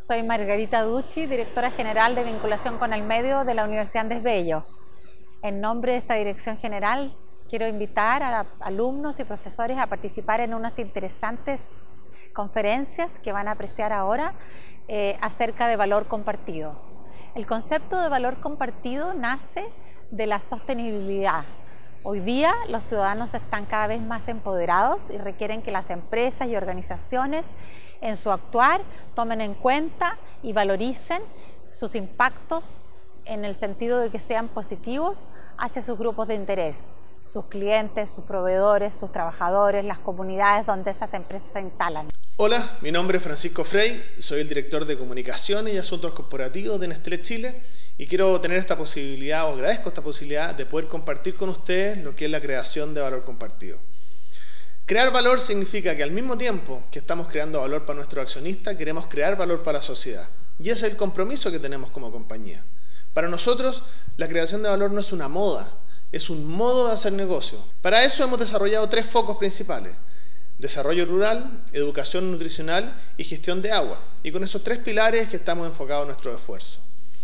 Soy Margarita Ducci, directora general de vinculación con el medio de la Universidad Andrés Bello. En nombre de esta dirección general, quiero invitar a alumnos y profesores a participar en unas interesantes conferencias que van a apreciar ahora acerca de valor compartido. El concepto de valor compartido nace de la sostenibilidad. Hoy día los ciudadanos están cada vez más empoderados y requieren que las empresas y organizaciones en su actuar tomen en cuenta y valoricen sus impactos en el sentido de que sean positivos hacia sus grupos de interés, sus clientes, sus proveedores, sus trabajadores, las comunidades donde esas empresas se instalan. Hola, mi nombre es Francisco Frey, soy el director de Comunicaciones y Asuntos Corporativos de Nestlé Chile y quiero tener esta posibilidad, o agradezco esta posibilidad de poder compartir con ustedes lo que es la creación de valor compartido. Crear valor significa que al mismo tiempo que estamos creando valor para nuestros accionistas, queremos crear valor para la sociedad. Y ese es el compromiso que tenemos como compañía. Para nosotros, la creación de valor no es una moda, es un modo de hacer negocio. Para eso hemos desarrollado 3 focos principales: desarrollo rural, educación nutricional y gestión de agua. Y con esos 3 pilares que estamos enfocados en nuestro esfuerzo.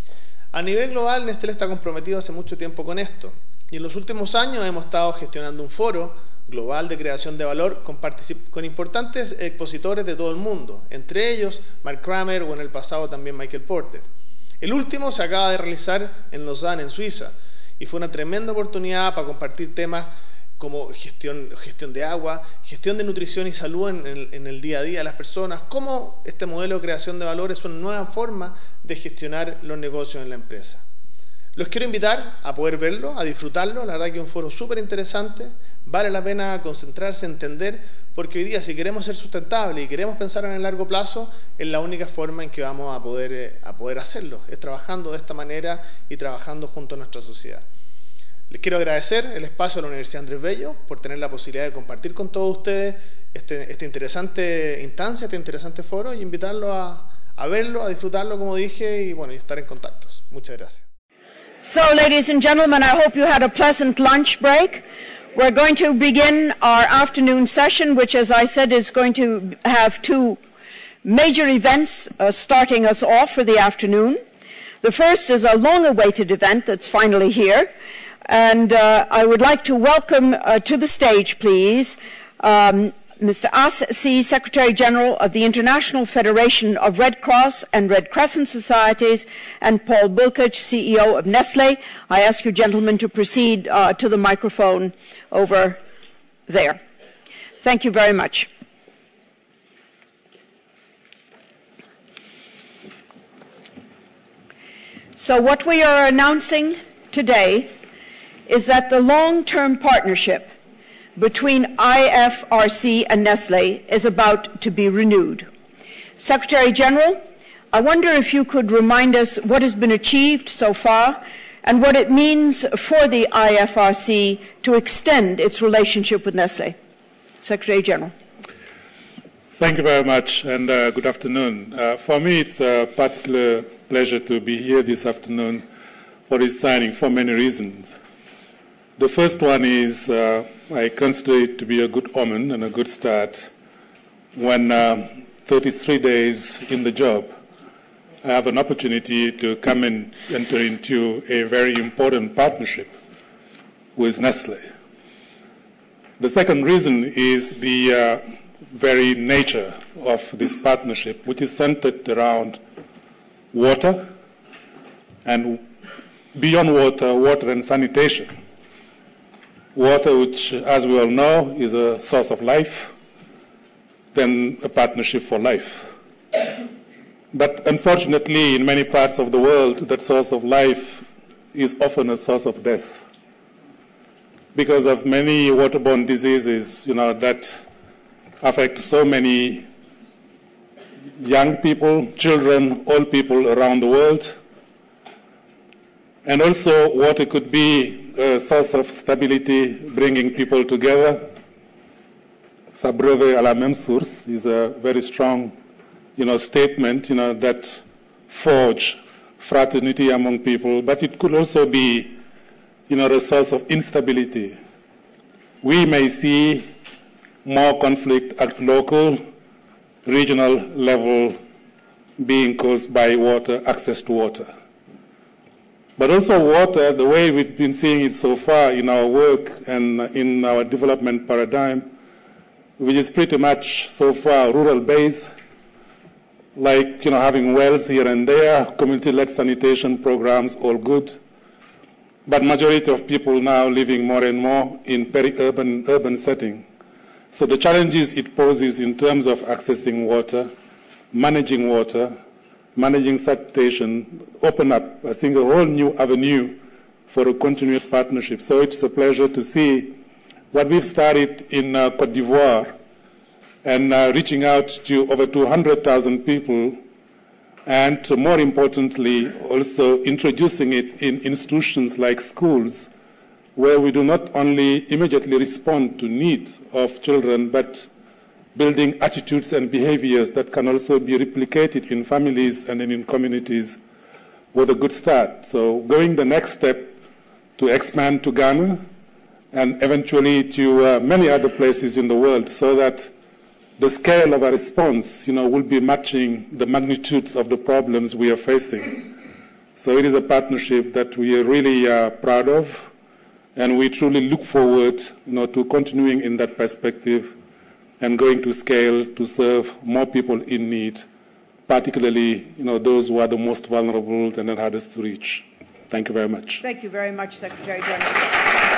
A nivel global, Nestlé está comprometido hace mucho tiempo con esto. Y en los últimos años hemos estado gestionando un foro global de creación de valor con importantes expositores de todo el mundo, entre ellos Mark Kramer o en el pasado también Michael Porter. El último se acaba de realizar en Lausanne, en Suiza, y fue una tremenda oportunidad para compartir temas como gestión de agua, gestión de nutrición y salud en el día a día de las personas, cómo este modelo de creación de valor es una nueva forma de gestionar los negocios en la empresa. Los quiero invitar a poder verlo, a disfrutarlo. La verdad que es un foro súper interesante, vale la pena concentrarse, entender, porque hoy día si queremos ser sustentables y queremos pensar en el largo plazo, es la única forma en que vamos a poder hacerlo, es trabajando de esta manera y trabajando junto a nuestra sociedad. Les quiero agradecer el espacio de la Universidad Andrés Bello por tener la posibilidad de compartir con todos ustedes esta interesante instancia, este interesante foro, y invitarlos a verlo, a disfrutarlo, como dije, y bueno, y estar en contactos. Muchas gracias. So, ladies and gentlemen, I hope you had a pleasant lunch break. We're going to begin our afternoon session, which, as I said, is going to have 2 major events starting us off for the afternoon. The first is a long-awaited event that's finally here, and I would like to welcome to the stage, please, Mr. As Si, Secretary General of the International Federation of Red Cross and Red Crescent Societies, and Paul Bulcke, CEO of Nestlé. I ask you gentlemen to proceed to the microphone over there. Thank you very much. So what we are announcing today is that the long-term partnership between IFRC and Nestlé is about to be renewed. Secretary General, I wonder if you could remind us what has been achieved so far and what it means for the IFRC to extend its relationship with Nestlé. Secretary General. Thank you very much, and good afternoon. For me, it's a particular pleasure to be here this afternoon for this signing for many reasons. The first one is I consider it to be a good omen and a good start when 33 days in the job, I have an opportunity to come and enter into a very important partnership with Nestlé. The second reason is the very nature of this partnership, which is centered around water and beyond water, water and sanitation. Water, which, as we all know, is a source of life, then a partnership for life. But unfortunately, in many parts of the world, that source of life is often a source of death because of many waterborne diseases, that affect so many young people, children, old people around the world. And also, water could be a source of stability, bringing people together. S'abreuver à la même source is a very strong, statement, that forge fraternity among people. But it could also be, a source of instability. We may see more conflict at local, regional level being caused by water, access to water. But also water, the way we've been seeing it so far in our work and in our development paradigm, which is pretty much so far rural-based, like having wells here and there, community-led sanitation programs, all good. But majority of people now living more and more in urban setting. So the challenges it poses in terms of accessing water, managing sanitation, open up, I think, a whole new avenue for a continued partnership. So it's a pleasure to see what we've started in Côte d'Ivoire and reaching out to over 200,000 people, and more importantly, also introducing it in institutions like schools, where we do not only immediately respond to needs of children, but building attitudes and behaviors that can also be replicated in families and in communities with a good start. So going the next step to expand to Ghana and eventually to many other places in the world, so that the scale of our response, will be matching the magnitudes of the problems we are facing. So it is a partnership that we are really proud of, and we truly look forward, to continuing in that perspective and going to scale to serve more people in need, particularly, those who are the most vulnerable and the hardest to reach. Thank you very much. Thank you very much, Secretary General.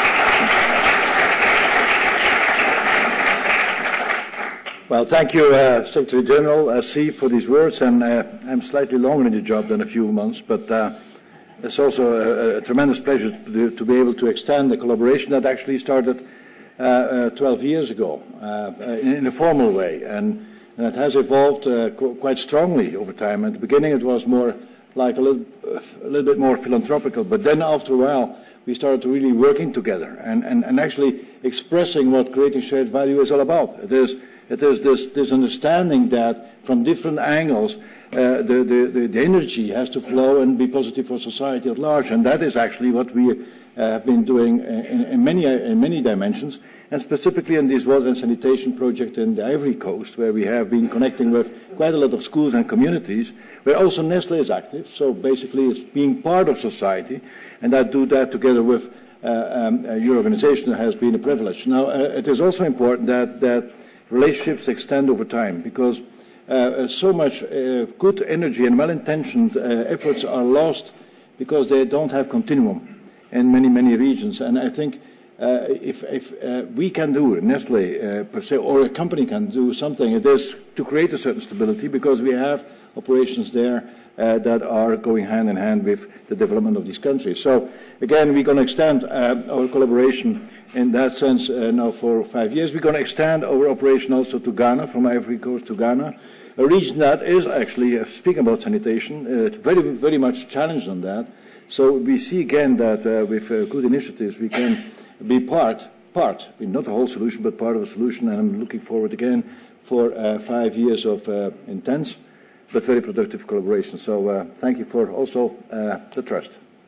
Well, thank you, Secretary General C, for these words, and I'm slightly longer in the job than a few months, but it's also a tremendous pleasure to be able to extend the collaboration that actually started 12 years ago in a formal way, and it has evolved quite strongly over time. At the beginning, it was more like a little bit more philanthropical, but then after a while, we started to really working together and actually expressing what creating shared value is all about. It is this understanding that from different angles, the energy has to flow and be positive for society at large, and that is actually what we have been doing in many dimensions, and specifically in this water and sanitation project in the Ivory Coast, where we have been connecting with quite a lot of schools and communities, where also Nestlé is active. So basically, it's being part of society, and I do that together with your organization has been a privilege. Now, it is also important that relationships extend over time, because so much good energy and well-intentioned efforts are lost because they don't have continuum in many regions. And I think if we can do, Nestlé per se, or a company can do something, it is to create a certain stability, because we have operations there that are going hand in hand with the development of these countries. So again, we're going to extend our collaboration in that sense now for 5 years. We're going to extend our operation also to Ghana, from Ivory Coast to Ghana, a region that is actually, speaking about sanitation, very much challenged on that. So we see again that with good initiatives we can be part, not the whole solution, but part of the solution, and I'm looking forward again for 5 years of intense but very productive collaboration. So thank you for also the trust.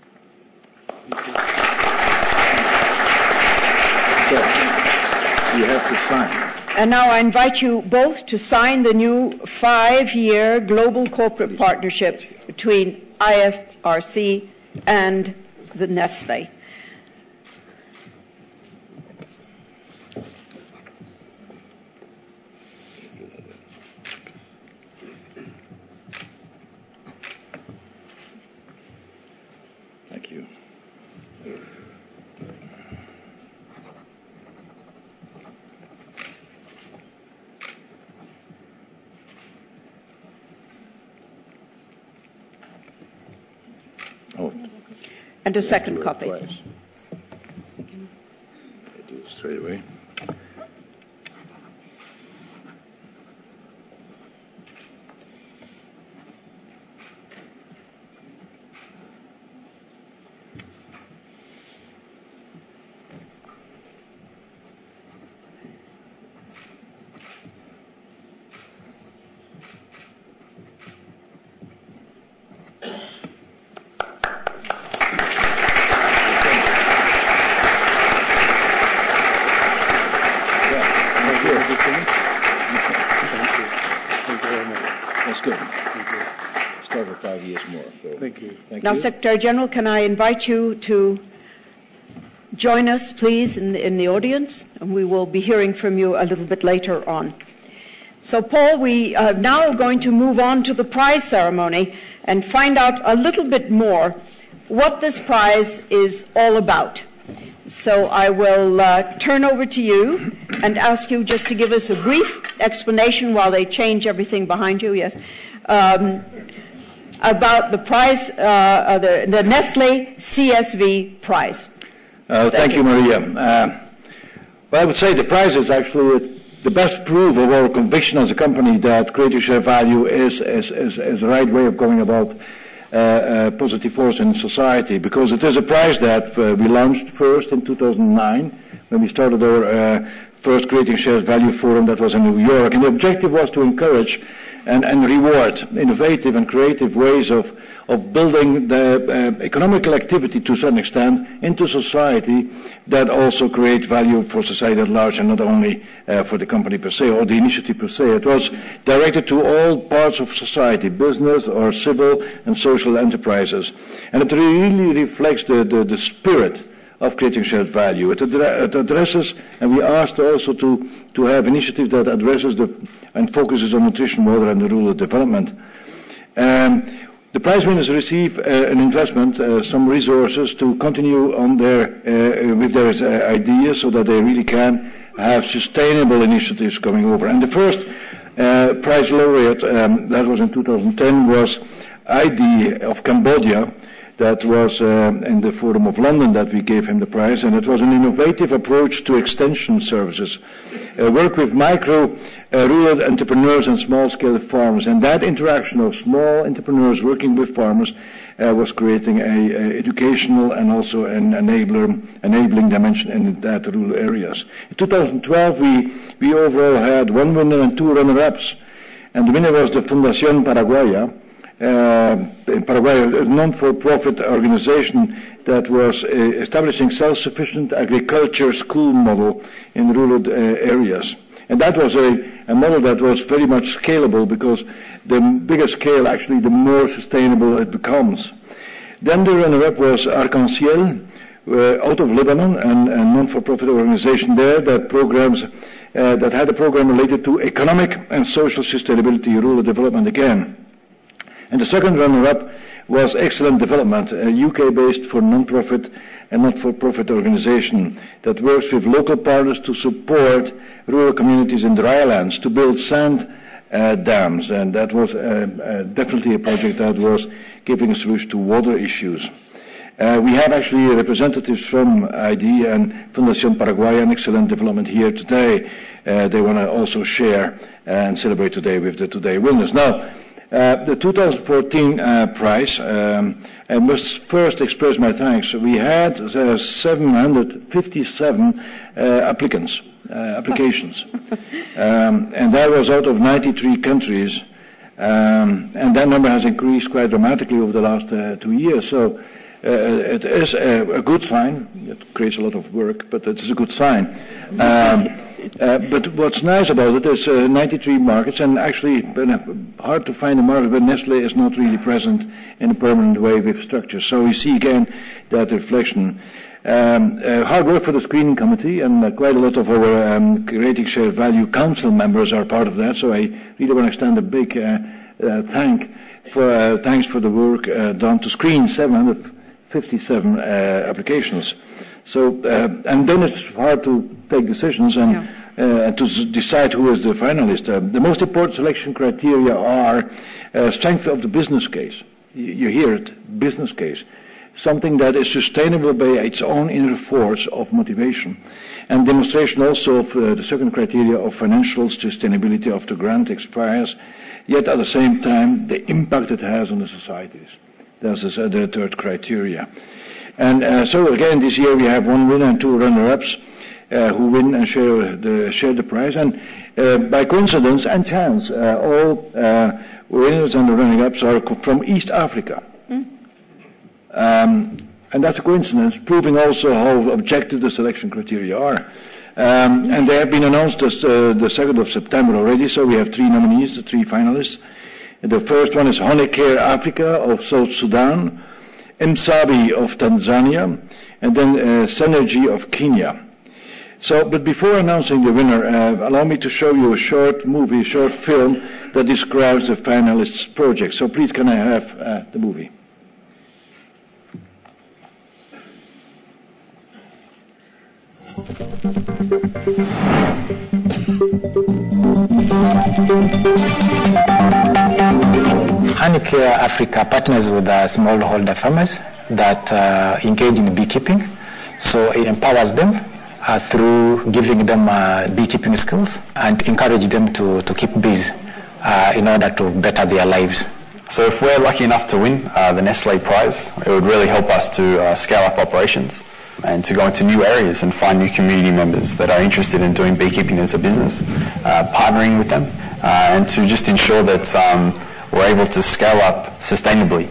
So, you have to sign. And now I invite you both to sign the new 5-year global corporate partnership between IFRC and the Nestlé. Thank you. Oh. And a second copy. I do it straight away. That's good. Start with 5 years more. So. Thank you. Now, Secretary General, can I invite you to join us, please, in the audience? And we will be hearing from you a little bit later on. So, Paul, we are now going to move on to the prize ceremony and find out a little bit more what this prize is all about. So I will turn over to you and ask you just to give us a brief explanation while they change everything behind you, yes, about the prize, the Nestle CSV prize. Thank you, Maria. Well, I would say the prize is actually the best proof of our conviction as a company that creating shared value is the right way of going about positive force in society, because it is a prize that we launched first in 2009 when we started our first Creating Shared Value Forum that was in New York, and the objective was to encourage and reward innovative and creative ways of building the economical activity to a certain extent into society that also create value for society at large and not only for the company per se or the initiative per se. It was directed to all parts of society, business or civil and social enterprises. And it really reflects the spirit of creating shared value. It addresses, and we asked also to have initiatives that addresses and focuses on nutrition, water and rural development. The prize winners receive an investment, some resources to continue on with their ideas so that they really can have sustainable initiatives coming over. And the first prize laureate, that was in 2010, was ID of Cambodia. That was in the Forum of London that we gave him the prize, and it was an innovative approach to extension services. Work with micro rural entrepreneurs and small-scale farmers, and that interaction of small entrepreneurs working with farmers was creating a educational and also an enabling dimension in that rural areas. In 2012, we overall had 1 winner and 2 runner-ups, and the winner was the Fundación Paraguaya. In Paraguay, a non-for-profit organization that was establishing self-sufficient agriculture school model in rural areas. And that was a model that was very much scalable, because the bigger scale, actually, the more sustainable it becomes. Then the runner-up was Arc-en-Ciel, out of Lebanon, and a non-for-profit organization there that that had a program related to economic and social sustainability, rural development again. And the second runner-up was Excellent Development, a UK-based for non-profit and not-for-profit organization that works with local partners to support rural communities in dry lands to build sand dams. And that was definitely a project that was giving a solution to water issues. We have actually representatives from ID and Fundación Paraguaya and Excellent Development here today. They want to also share and celebrate today with the today winners. Now, the 2014 prize, I must first express my thanks. We had 757 applications, and that was out of 93 countries, and that number has increased quite dramatically over the last 2 years. So it is a good sign. It creates a lot of work, but it is a good sign. But what's nice about it is 93 markets, and actually hard to find a market where Nestle is not really present in a permanent way with structure. So we see again that reflection. Hard work for the screening committee, and quite a lot of our Creating Shared Value Council members are part of that. So I really want to extend a big thanks for the work done to screen 757 applications. So, and then it's hard to take decisions and to decide who is the finalist. The most important selection criteria are strength of the business case. You hear it, business case. Something that is sustainable by its own inner force of motivation. And demonstration also of the second criteria of financial sustainability of the grant expires, yet at the same time the impact it has on the societies. That's the third criteria. And so again, this year we have 1 winner and 2 runner-ups who win and share the prize. And by coincidence and chance, all winners and the runner-ups are from East Africa. And that's a coincidence, proving also how objective the selection criteria are. And they have been announced as the 2nd of September already, so we have 3 nominees, the 3 finalists. The first one is Honeicare Africa of South Sudan, Msabi of Tanzania, and then Synergy of Kenya. So, but before announcing the winner, allow me to show you a short movie, a short film that describes the finalists' project. So please, can I have the movie? Honeicare Africa partners with smallholder farmers that engage in beekeeping. So it empowers them through giving them beekeeping skills and encourage them to keep bees in order to better their lives. So if we're lucky enough to win the Nestle Prize, it would really help us to scale up operations and to go into new areas and find new community members that are interested in doing beekeeping as a business, partnering with them, and to just ensure that we're able to scale up sustainably.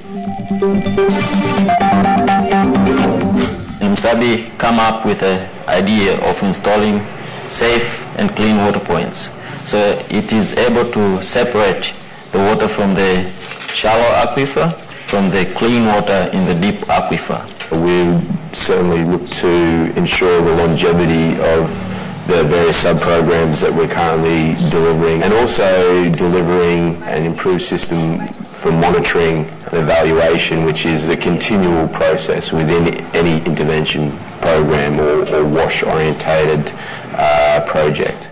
Msabi come up with an idea of installing safe and clean water points. So it is able to separate the water from the shallow aquifer from the clean water in the deep aquifer. We certainly look to ensure the longevity of the various sub-programs that we're currently delivering, and also delivering an improved system for monitoring and evaluation, which is a continual process within any intervention program or WASH-orientated project.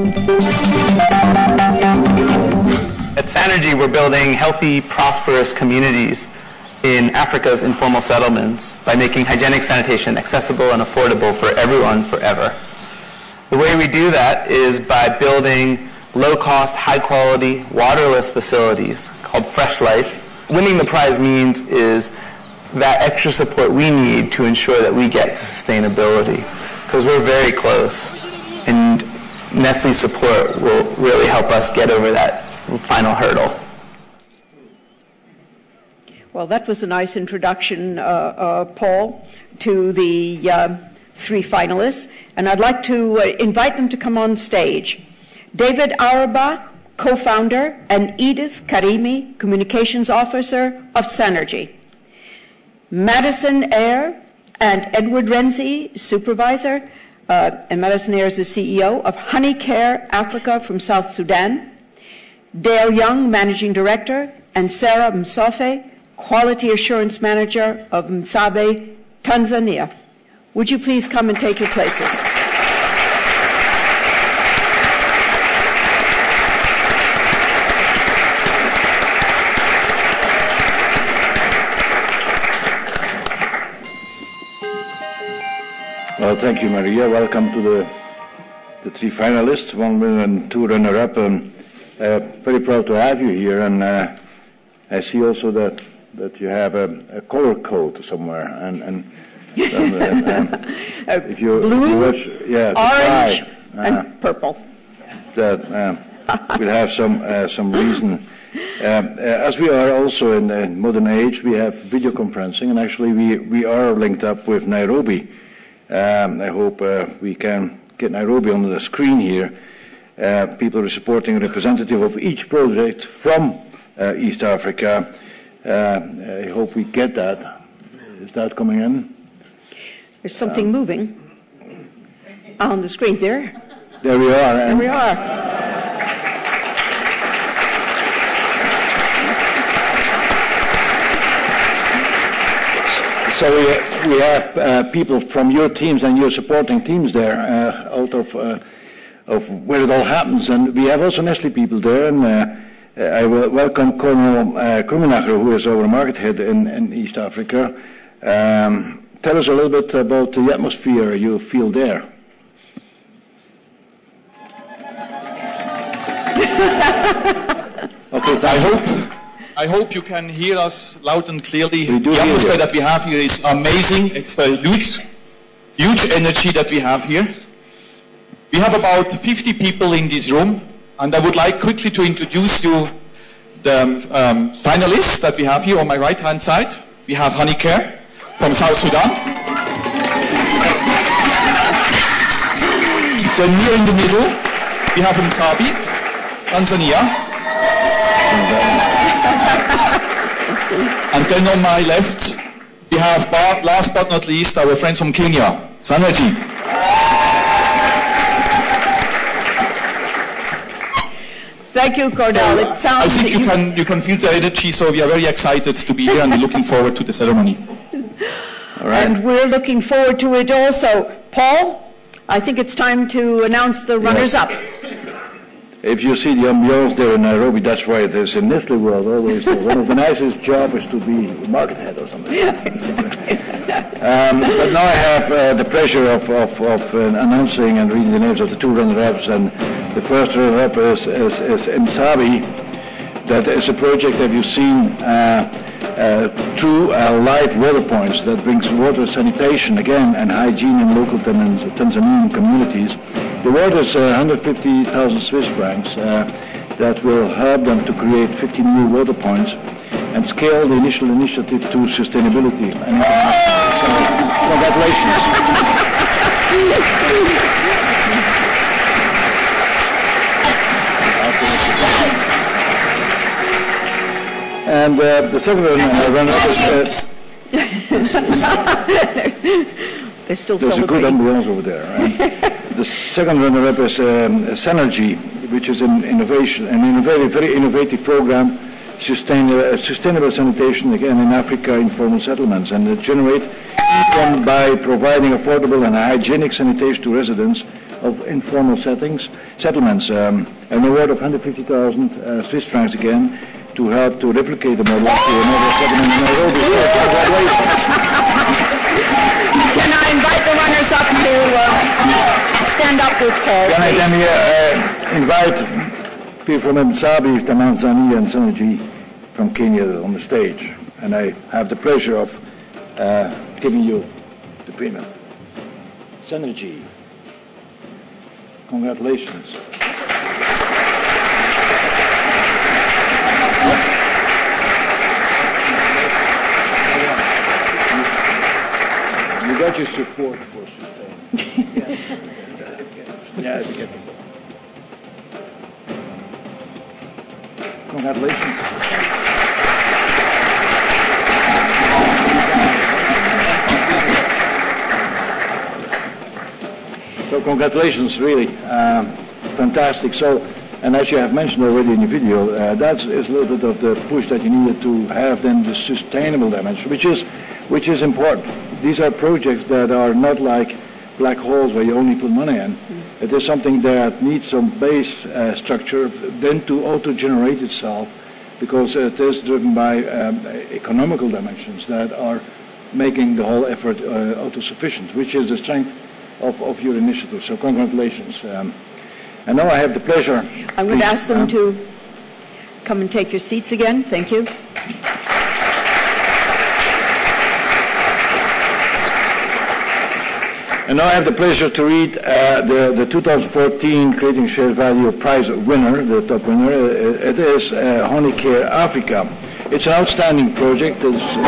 At Synergy, we're building healthy, prosperous communities in Africa's informal settlements by making hygienic sanitation accessible and affordable for everyone forever. The way we do that is by building low-cost, high-quality, waterless facilities called Fresh Life. Winning the prize means is that extra support we need to ensure that we get to sustainability, because we're very close, and Nestle's support will really help us get over that final hurdle. Well, that was a nice introduction, Paul, to the three finalists, and I'd like to invite them to come on stage. David Auerbach, co-founder, and Edith Karimi, communications officer of Synergy. Madison Eyre and Edward Renzi, supervisor, and Madison Eyre is the CEO of Honeicare Africa from South Sudan. Dale Young, managing director, and Sarah Msofe, quality assurance manager of Msabi, Tanzania. Would you please come and take your places? Well, thank you, Maria. Welcome to the three finalists, one winner and two runner-up. Very proud to have you here, and I see also that you have a color code somewhere, and if you blue, watch, yeah, orange, and purple. That will have some reason. As we are also in the modern age, we have video conferencing, and actually we are linked up with Nairobi. I hope we can get Nairobi on the screen here. People are supporting a representative of each project from East Africa. I hope we get that. Is that coming in? There's something moving on the screen there. There we are. There we are. So we have people from your teams and your supporting teams there out of where it all happens. And we have also Nestle people there. And I will welcome Colonel Krumenacher, who is our market head in East Africa. Tell us a little bit about the atmosphere you feel there. Okay, I hope you can hear us loud and clearly. We do. The atmosphere that we have here is amazing. It's a huge energy that we have here. We have about 50 people in this room, and I would like quickly to introduce you the finalists that we have here on my right-hand side. We have Honeicare from South Sudan. Then here in the middle, we have Msabi, Tanzania. And then on my left, we have, last but not least, our friends from Kenya, Sanergy. Thank you, Cordell. It sounds I think you can feel the energy, so we are very excited to be here and looking forward to the ceremony. All right. And we're looking forward to it also. Paul, I think it's time to announce the runners-up. If you see the ambiance there in Nairobi, that's why it is in Nestle World always one of the nicest jobs is to be market head or something. Yeah, exactly. But now I have the pleasure of announcing and reading the names of the two runner-ups. And the first runner-up is Msabi. That is a project that you've seen through live water points that brings water sanitation again and hygiene in local Tanzanian communities. The water is 150,000 Swiss francs that will help them to create 50 new water points and scale the initial initiative to sustainability. And so, congratulations. And the second runner-up They're still there's a good ambiance over there. The second runner-up is Sanergy, which is an very innovative program, sustainable sanitation, again in Africa, informal settlements, and it generate income by providing affordable and hygienic sanitation to residents of informal settlements. An award of 150,000 Swiss francs again to help to replicate the model to another settlement in Nairobi. Can I invite the runners up to stand up with Paul? Can I then invite people from Msabi, Tanzania, and Sanergy from Kenya on the stage? And I have the pleasure of giving you the premium. Sanergy, congratulations. You got your support for sustainability. Yeah, congratulations. So congratulations, really fantastic. So, and as you have mentioned already in your video, that is a little bit of the push that you needed to have then the sustainable dimension, which is important. These are projects that are not like black holes where you only put money in. It is something that needs some base structure then to auto-generate itself, because it is driven by economical dimensions that are making the whole effort auto-sufficient, which is the strength of your initiative. So congratulations. And now I have the pleasure. I'm going to ask them to come and take your seats again. Thank you. And now I have the pleasure to read the 2014 Creating Shared Value Prize winner, the top winner. It is Honicare Africa. It's an outstanding project.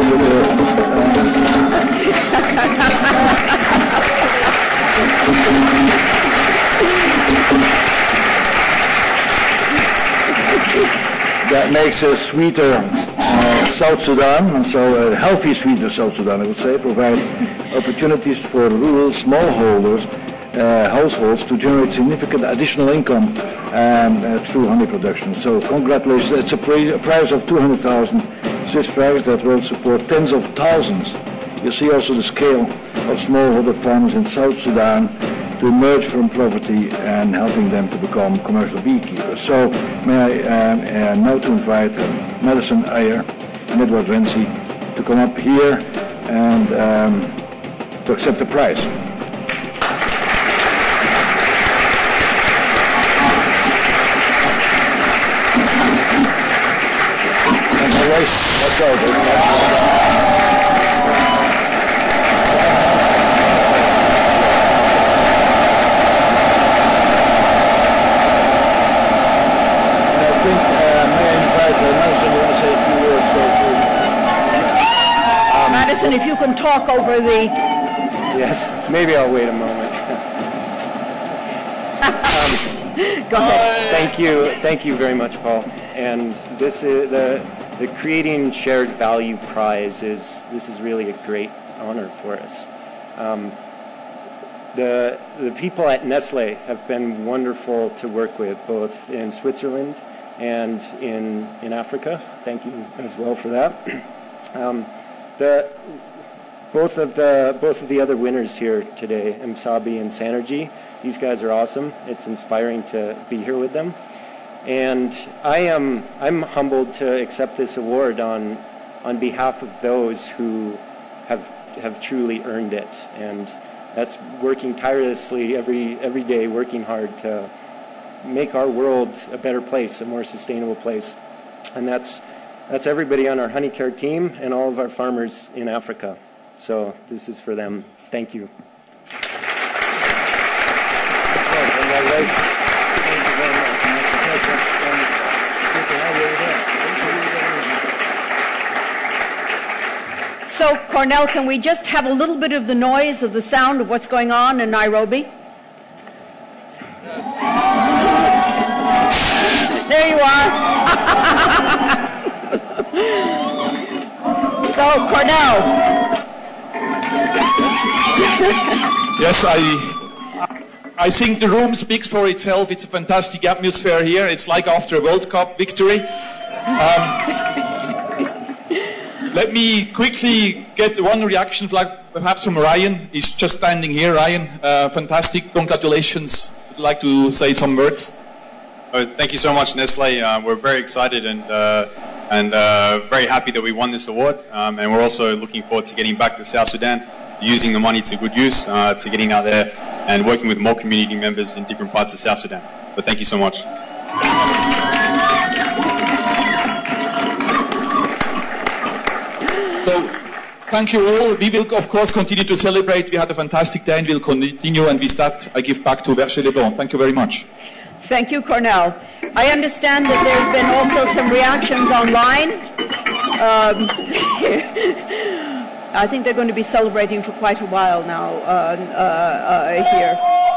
That makes a sweeter South Sudan, and so a healthy sweeter South Sudan, I would say, provide opportunities for rural smallholders, households to generate significant additional income through honey production. So congratulations. It's a prize of 200,000 Swiss francs that will support tens of thousands. You see also the scale of smallholder farmers in South Sudan to emerge from poverty and helping them to become commercial beekeepers. So may I now to invite Madison Ayer and Edward Renzi to come up here and to accept the prize. Let's go. Madison, if you can talk over the... Yes, maybe I'll wait a moment. Go ahead. Thank you very much, Paul. And this is the Creating Shared Value Prize is really a great honor for us. The people at Nestle have been wonderful to work with, both in Switzerland and in Africa. Thank you as well for that. Both of the other winners here today, Msabi and Sanergy, these guys are awesome. It's inspiring to be here with them. And I'm humbled to accept this award on behalf of those who have truly earned it. And that's working tirelessly every day, working hard to make our world a better place, a more sustainable place. And that's everybody on our honey care team and all of our farmers in Africa. So this is for them. Thank you. So, Cornell, can we just have a little bit of the noise of the sound of what's going on in Nairobi? There you are. So, Cornell. Yes, I think the room speaks for itself. It's a fantastic atmosphere here. It's like after a World Cup victory. Let me quickly get one reaction flag, perhaps from Ryan. He's just standing here. Ryan, fantastic. Congratulations. Would you like to say some words? Thank you so much, Nestle. We're very excited and very happy that we won this award. And we're also looking forward to getting back to South Sudan, using the money to good use, to getting out there and working with more community members in different parts of South Sudan. But thank you so much. So, thank you all. We will, of course, continue to celebrate. We had a fantastic day and we'll continue. And with that, I give back to Verger Leblanc. Thank you very much. Thank you, Cornell. I understand that there have been also some reactions online. I think they're going to be celebrating for quite a while now here.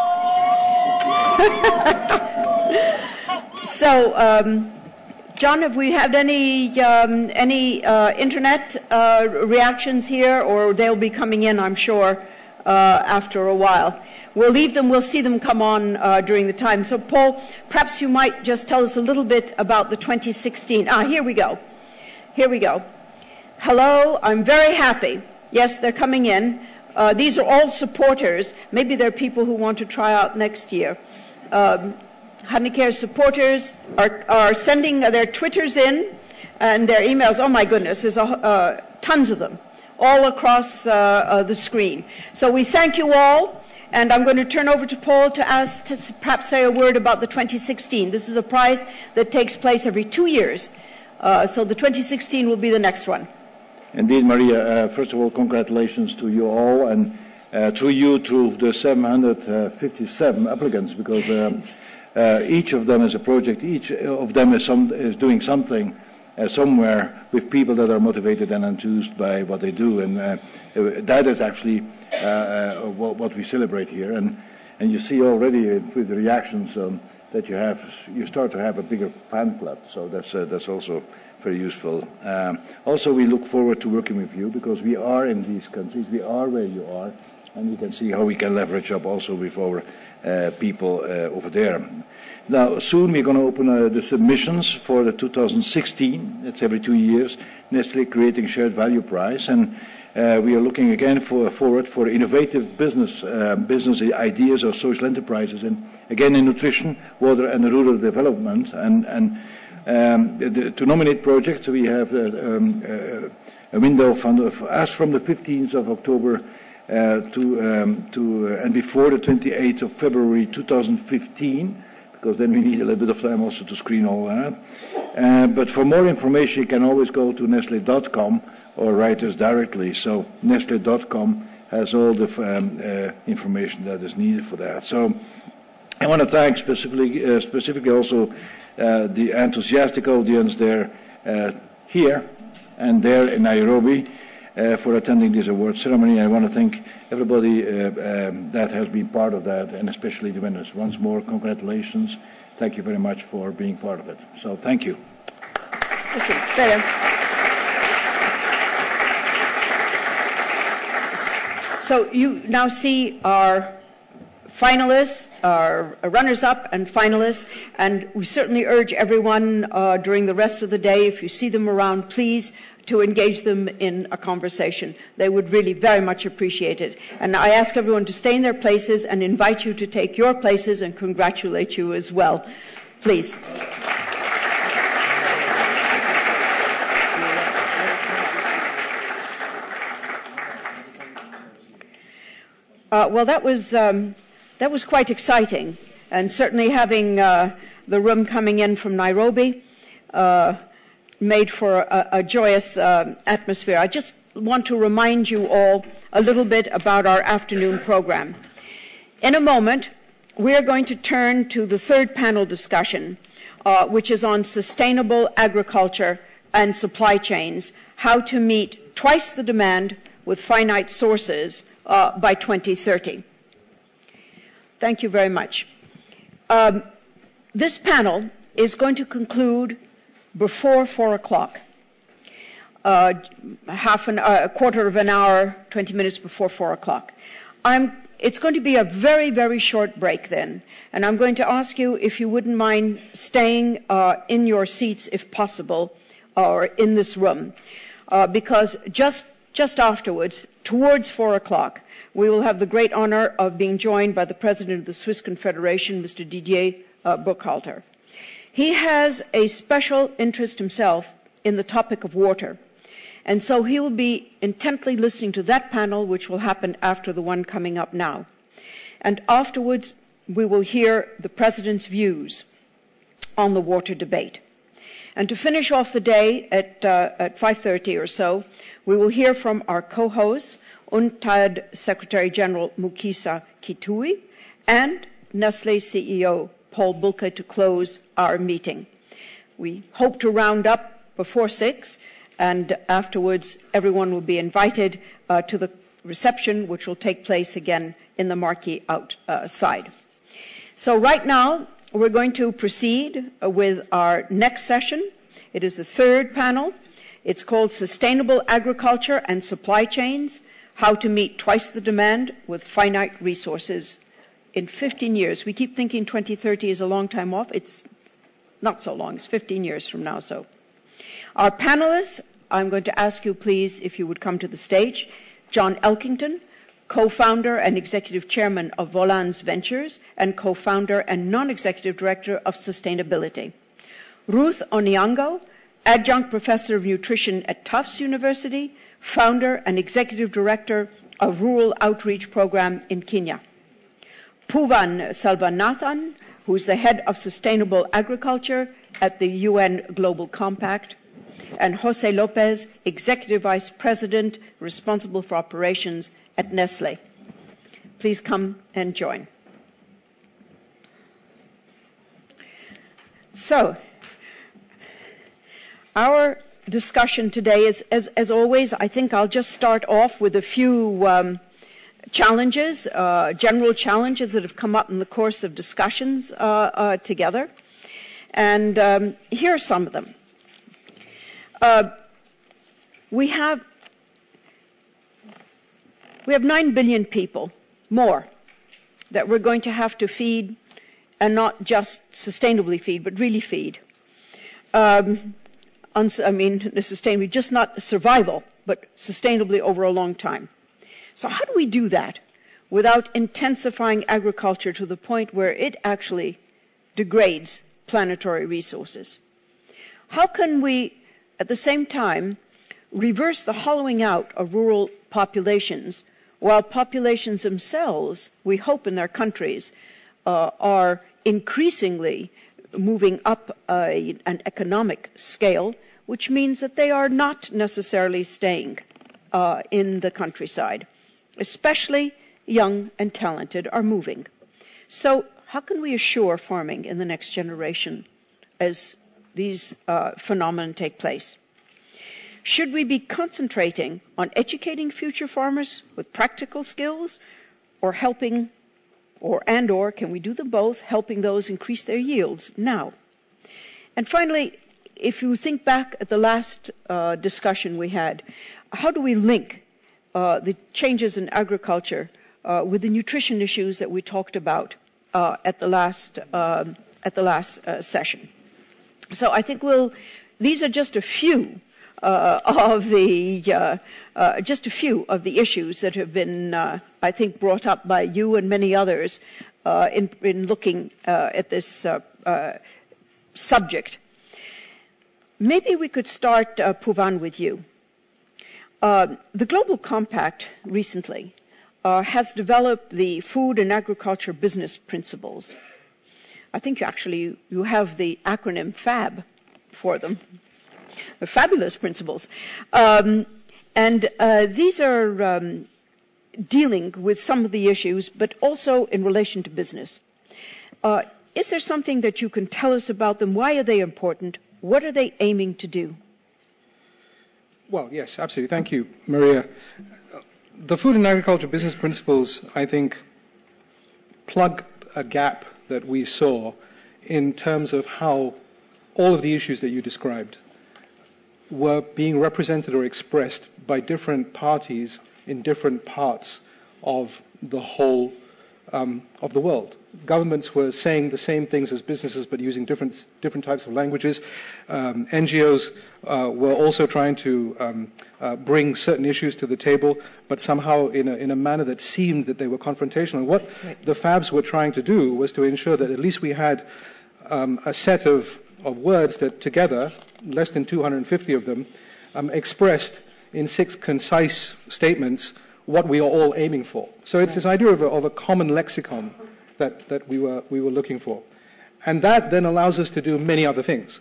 So, John, have we had any internet reactions here, or they'll be coming in, I'm sure, after a while? We'll leave them, we'll see them come on during the time. So, Paul, perhaps you might just tell us a little bit about the 2016. Here we go. Here we go. Hello, I'm very happy. Yes, they're coming in. These are all supporters. Maybe they're people who want to try out next year. Honeycare supporters are sending their Twitters in and their emails. Oh my goodness, there's tons of them all across the screen. So we thank you all. And I'm going to turn over to Paul to ask to perhaps say a word about the 2016. This is a prize that takes place every 2 years. So the 2016 will be the next one. Indeed, Maria. First of all, congratulations to you all, and through you to the 757 applicants, because each of them is a project. Each of them is doing something somewhere with people that are motivated and enthused by what they do, and that is actually what we celebrate here. And you see already with the reactions that you start to have a bigger fan club. So that's also very useful. Also, we look forward to working with you, because we are in these countries, we are where you are, and we can see how we can leverage up also with our people over there. Now, soon we're going to open the submissions for the 2016. It's every 2 years, Nestle Creating Shared Value Prize, and we are looking again forward for innovative business ideas or social enterprises, and again in nutrition, water, and rural development. And to nominate projects, we have a window from the 15th of October and before the 28th of February 2015. Because then we need a little bit of time also to screen all that. But for more information, you can always go to Nestle.com or write us directly. So Nestle.com has all the information that is needed for that. So I want to thank specifically also the enthusiastic audience there here and there in Nairobi for attending this award ceremony. I want to thank everybody that has been part of that, and especially the winners. Once more, congratulations. Thank you very much for being part of it. So thank you. Stay there. So you now see our finalists, our runners-up and finalists, and we certainly urge everyone during the rest of the day, if you see them around, please, to engage them in a conversation. They would really very much appreciate it. And I ask everyone to stay in their places and invite you to take your places and congratulate you as well. Please. Well, that was quite exciting, and certainly having the room coming in from Nairobi made for a joyous atmosphere. I just want to remind you all a little bit about our afternoon program. In a moment, we're going to turn to the third panel discussion, which is on sustainable agriculture and supply chains, how to meet twice the demand with finite sources by 2030. Thank you very much. This panel is going to conclude before 4 o'clock, a quarter of an hour, 20 minutes before 4 o'clock. It's going to be a very, very short break then, and I'm going to ask you if you wouldn't mind staying in your seats if possible, or in this room, because just afterwards, towards 4 o'clock, we will have the great honor of being joined by the President of the Swiss Confederation, Mr. Didier Burkhalter. He has a special interest himself in the topic of water, and so he will be intently listening to that panel, which will happen after the one coming up now. And afterwards, we will hear the President's views on the water debate. And to finish off the day at 5:30 or so, we will hear from our co-hosts, UNCTAD Secretary General Mukisa Kitui and Nestlé CEO Paul Bulcke to close our meeting. We hope to round up before 6, and afterwards everyone will be invited to the reception, which will take place again in the marquee outside. So right now, we're going to proceed with our next session. It is the third panel. It's called Sustainable Agriculture and Supply Chains, How to Meet Twice the Demand with Finite Resources in 15 years. We keep thinking 2030 is a long time off. It's not so long. It's 15 years from now. So, our panelists, I'm going to ask you, please, if you would come to the stage. John Elkington, co-founder and executive chairman of Volans Ventures and co-founder and non-executive director of Sustainability. Ruth Onyango, adjunct professor of nutrition at Tufts University, founder and executive director of Rural Outreach Program in Kenya. Poovan Selvanathan, who is the head of sustainable agriculture at the UN Global Compact, and Jose Lopez, executive vice president responsible for operations at Nestlé. Please come and join. So, our discussion today is, as always, I think I'll just start off with a few challenges, general challenges that have come up in the course of discussions together. And here are some of them. We have 9 billion people, more, that we're going to have to feed, and not just sustainably feed, but really feed. Sustainably, just not survival, but sustainably over a long time. So how do we do that without intensifying agriculture to the point where it actually degrades planetary resources? How can we, at the same time, reverse the hollowing out of rural populations while populations themselves, we hope in their countries, are increasingly moving up an economic scale, which means that they are not necessarily staying in the countryside. Especially young and talented are moving. So how can we assure farming in the next generation as these phenomena take place? Should we be concentrating on educating future farmers with practical skills, or helping, or can we do them both, helping those increase their yields now? And finally, if you think back at the last discussion we had, how do we link the changes in agriculture with the nutrition issues that we talked about at the last session. So I think these are just a few of the issues that have been, I think, brought up by you and many others in looking at this subject. Maybe we could start, Poovan, with you. The Global Compact recently has developed the Food and Agriculture Business Principles. I think you have the acronym FAB for them. They're fabulous principles. These are dealing with some of the issues, but also in relation to business. Is there something that you can tell us about them? Why are they important? What are they aiming to do? Well, yes, absolutely. Thank you, Maria. The Food and Agriculture Business Principles, I think, plugged a gap that we saw in terms of how all of the issues that you described were being represented or expressed by different parties in different parts of the whole of the world. Governments were saying the same things as businesses, but using different types of languages. NGOs were also trying to bring certain issues to the table, but somehow in a manner that seemed that they were confrontational. And what the FABs were trying to do was to ensure that at least we had a set of words that together, less than 250 of them, expressed in 6 concise statements what we are all aiming for. So it's this idea of a common lexicon that we were looking for. And that then allows us to do many other things.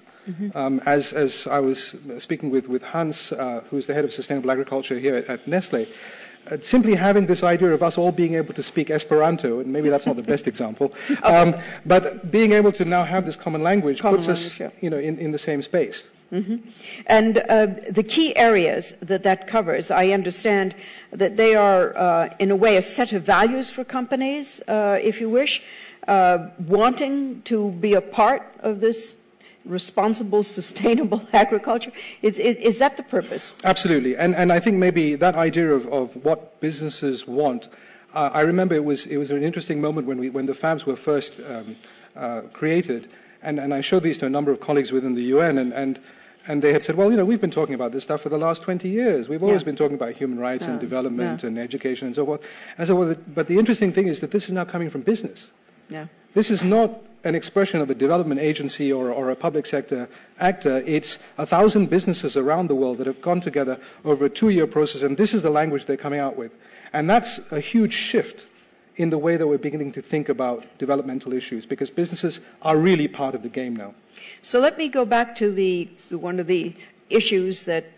As I was speaking with Hans, who is the head of sustainable agriculture here at Nestle, simply having this idea of us all being able to speak Esperanto, and maybe that's not the best example, but being able to now have this common language puts us in the same space. And the key areas that covers, I understand that they are, in a way, a set of values for companies, if you wish, wanting to be a part of this responsible, sustainable agriculture. Is that the purpose? Absolutely. And I think maybe that idea of what businesses want, I remember it was an interesting moment when the FABs were first created, and I showed these to a number of colleagues within the UN, and they had said, well, we've been talking about this stuff for the last 20 years. We've always been talking about human rights and development and education and so forth. And I said, well, but the interesting thing is that this is now coming from business. This is not an expression of a development agency or a public sector actor. It's 1,000 businesses around the world that have gone together over a 2-year process, and this is the language they're coming out with. And that's a huge shift in the way that we're beginning to think about developmental issues, because businesses are really part of the game now. So let me go back to one of the issues that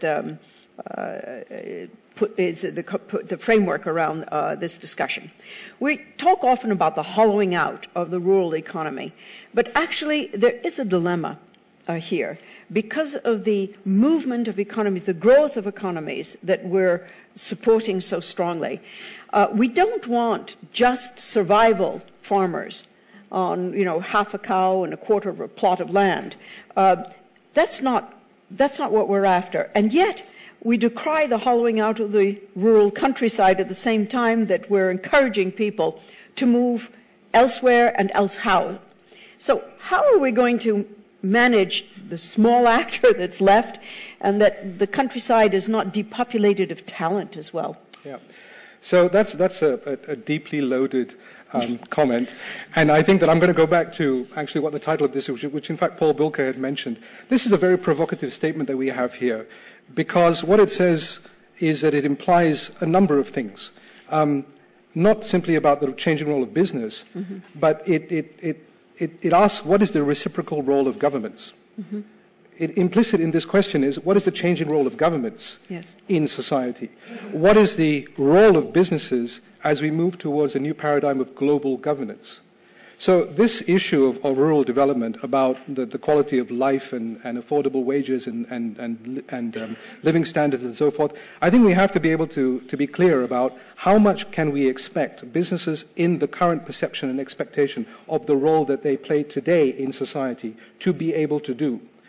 is the framework around this discussion. We talk often about the hollowing out of the rural economy, but actually there is a dilemma here because of the movement of economies, the growth of economies that we're supporting so strongly. We don't want just survival farmers on, half a cow and a quarter of a plot of land. That's not what we're after. And yet, we decry the hollowing out of the rural countryside at the same time that we're encouraging people to move elsewhere and else-how. So how are we going to manage the small actor that's left and that the countryside is not depopulated of talent as well? Yeah. So that's a deeply loaded comment. And I think that I'm going to go back to actually what the title of this is, which in fact Paul Bulcke had mentioned. This is a very provocative statement that we have here, because what it says is that it implies a number of things, not simply about the changing role of business, but it asks what is the reciprocal role of governments. Implicit in this question is, what is the changing role of governments in society? What is the role of businesses as we move towards a new paradigm of global governance? So this issue of rural development, about the quality of life and affordable wages and living standards and so forth, I think we have to be able to be clear about how much can we expect businesses in the current perception and expectation of the role that they play today in society to be able to do.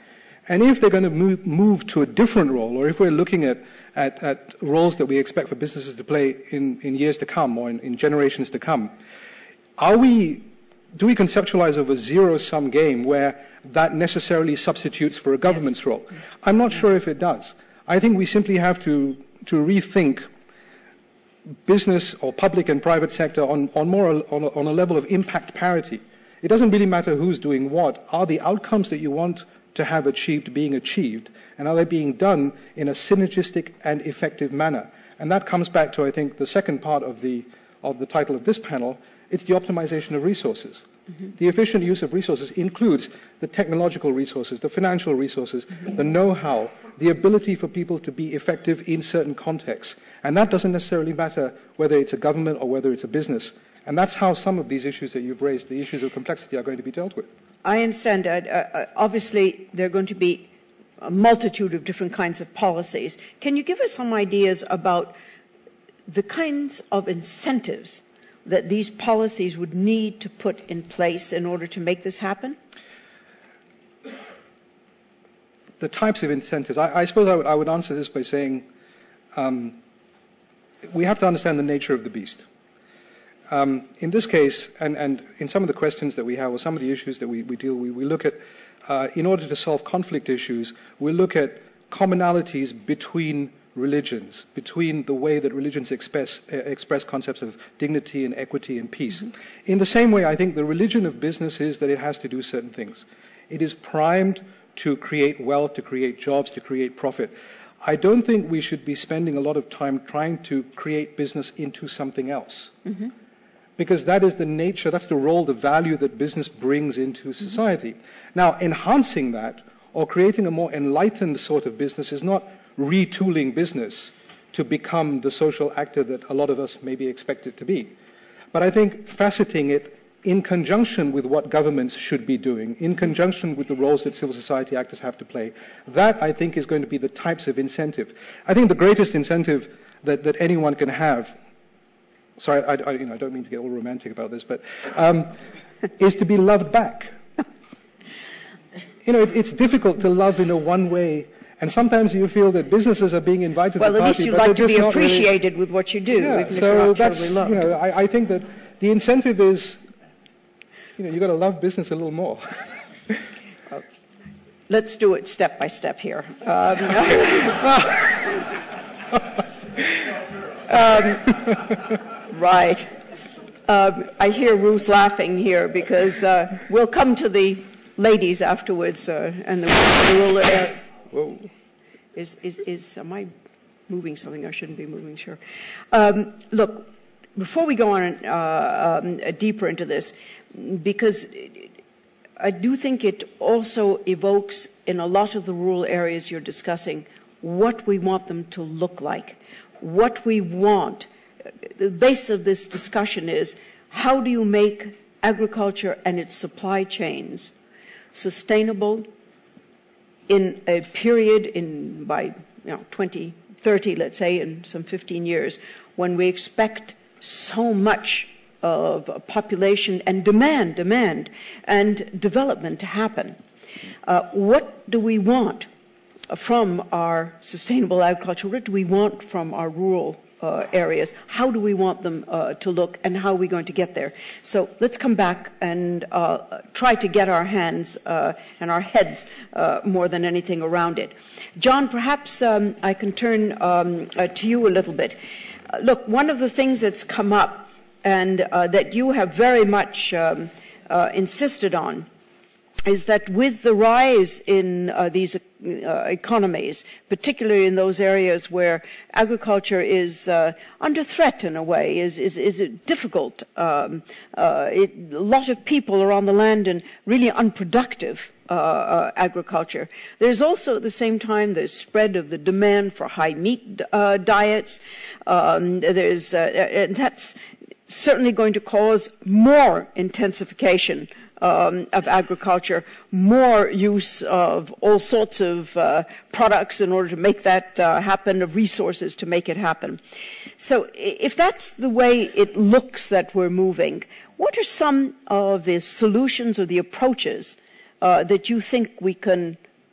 And if they're going to move to a different role, or if we're looking at roles that we expect for businesses to play in years to come or in generations to come, do we conceptualize of a zero-sum game where that necessarily substitutes for a government's role? I'm not sure if it does. I think we simply have to rethink business or public and private sector on a level of impact parity. It doesn't really matter who's doing what. Are the outcomes that you want to have achieved being achieved, and are they being done in a synergistic and effective manner? And that comes back to, I think, the second part of the title of this panel. It's the optimization of resources. The efficient use of resources includes the technological resources, the financial resources, the know-how, the ability for people to be effective in certain contexts. And that doesn't necessarily matter whether it's a government or whether it's a business. And that's how some of these issues that you've raised, the issues of complexity, are going to be dealt with. I understand. Obviously, there are going to be a multitude of different kinds of policies. Can you give us some ideas about the kinds of incentives that these policies would need to put in place in order to make this happen? The types of incentives. I suppose I would answer this by saying we have to understand the nature of the beast. In this case, and in some of the questions that we have, or some of the issues that we deal with, we look at, in order to solve conflict issues, we look at commonalities between religions, between the way that religions express concepts of dignity and equity and peace. In the same way, I think the religion of business is that it has to do certain things. It is primed to create wealth, to create jobs, to create profit. I don't think we should be spending a lot of time trying to create business into something else. Because that is the nature, that's the role, the value that business brings into society. Now, enhancing that or creating a more enlightened sort of business is not retooling business to become the social actor that a lot of us maybe expect it to be. But I think faceting it in conjunction with what governments should be doing, in conjunction with the roles that civil society actors have to play, that I think is going to be the types of incentive. I think the greatest incentive that anyone can have, sorry, I don't mean to get all romantic about this, but is to be loved back. It's difficult to love in a one-way, and sometimes you feel that businesses are being invited to the party. Well, at least you like to be appreciated with what you do, even if you're not totally loved. I think that the incentive is, you've got to love business a little more. Let's do it step by step here. Right. I hear Ruth laughing here because we'll come to the ladies afterwards and the rule. Whoa. Am I moving something I shouldn't be moving? Sure. Look, before we go on deeper into this, because I do think it also evokes in a lot of the rural areas you're discussing what we want them to look like, what we want. The base of this discussion is how do you make agriculture and its supply chains sustainable in a period by 2030, let's say, in some 15 years, when we expect so much of population and demand and development to happen. What do we want from our sustainable agriculture? What do we want from our rural areas? How do we want them to look, and how are we going to get there? So let's come back and try to get our hands and our heads more than anything around it. John, perhaps I can turn to you a little bit. Look, one of the things that's come up and that you have very much insisted on is that with the rise in these economies, particularly in those areas where agriculture is under threat in a way, is difficult. A lot of people are on the land in really unproductive agriculture. There's also at the same time the spread of the demand for high meat diets. And that's certainly going to cause more intensification of agriculture, more use of all sorts of products in order to make that happen, of resources to make it happen. So if that's the way it looks that we're moving, what are some of the solutions or the approaches that you think we can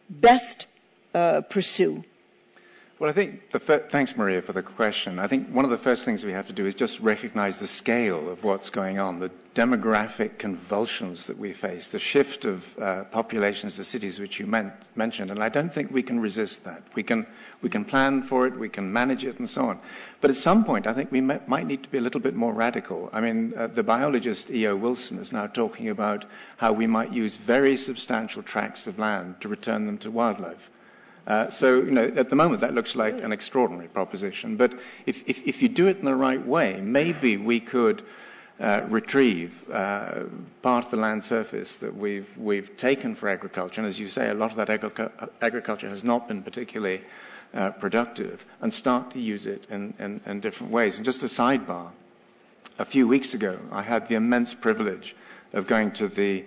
best pursue? Well, I think, thanks, Maria, for the question. I think one of the first things we have to do is just recognize the scale of what's going on, the demographic convulsions that we face, the shift of populations to cities, which you mentioned, and I don't think we can resist that. We can plan for it, we can manage it, and so on. But at some point, I think we might need to be a little bit more radical. I mean, the biologist E.O. Wilson is now talking about how we might use very substantial tracts of land to return them to wildlife. So, you know, at the moment that looks like an extraordinary proposition, but if you do it in the right way, maybe we could retrieve part of the land surface that we've taken for agriculture, and as you say, a lot of that agriculture has not been particularly productive, and start to use it in different ways. And just a sidebar, a few weeks ago, I had the immense privilege of going to the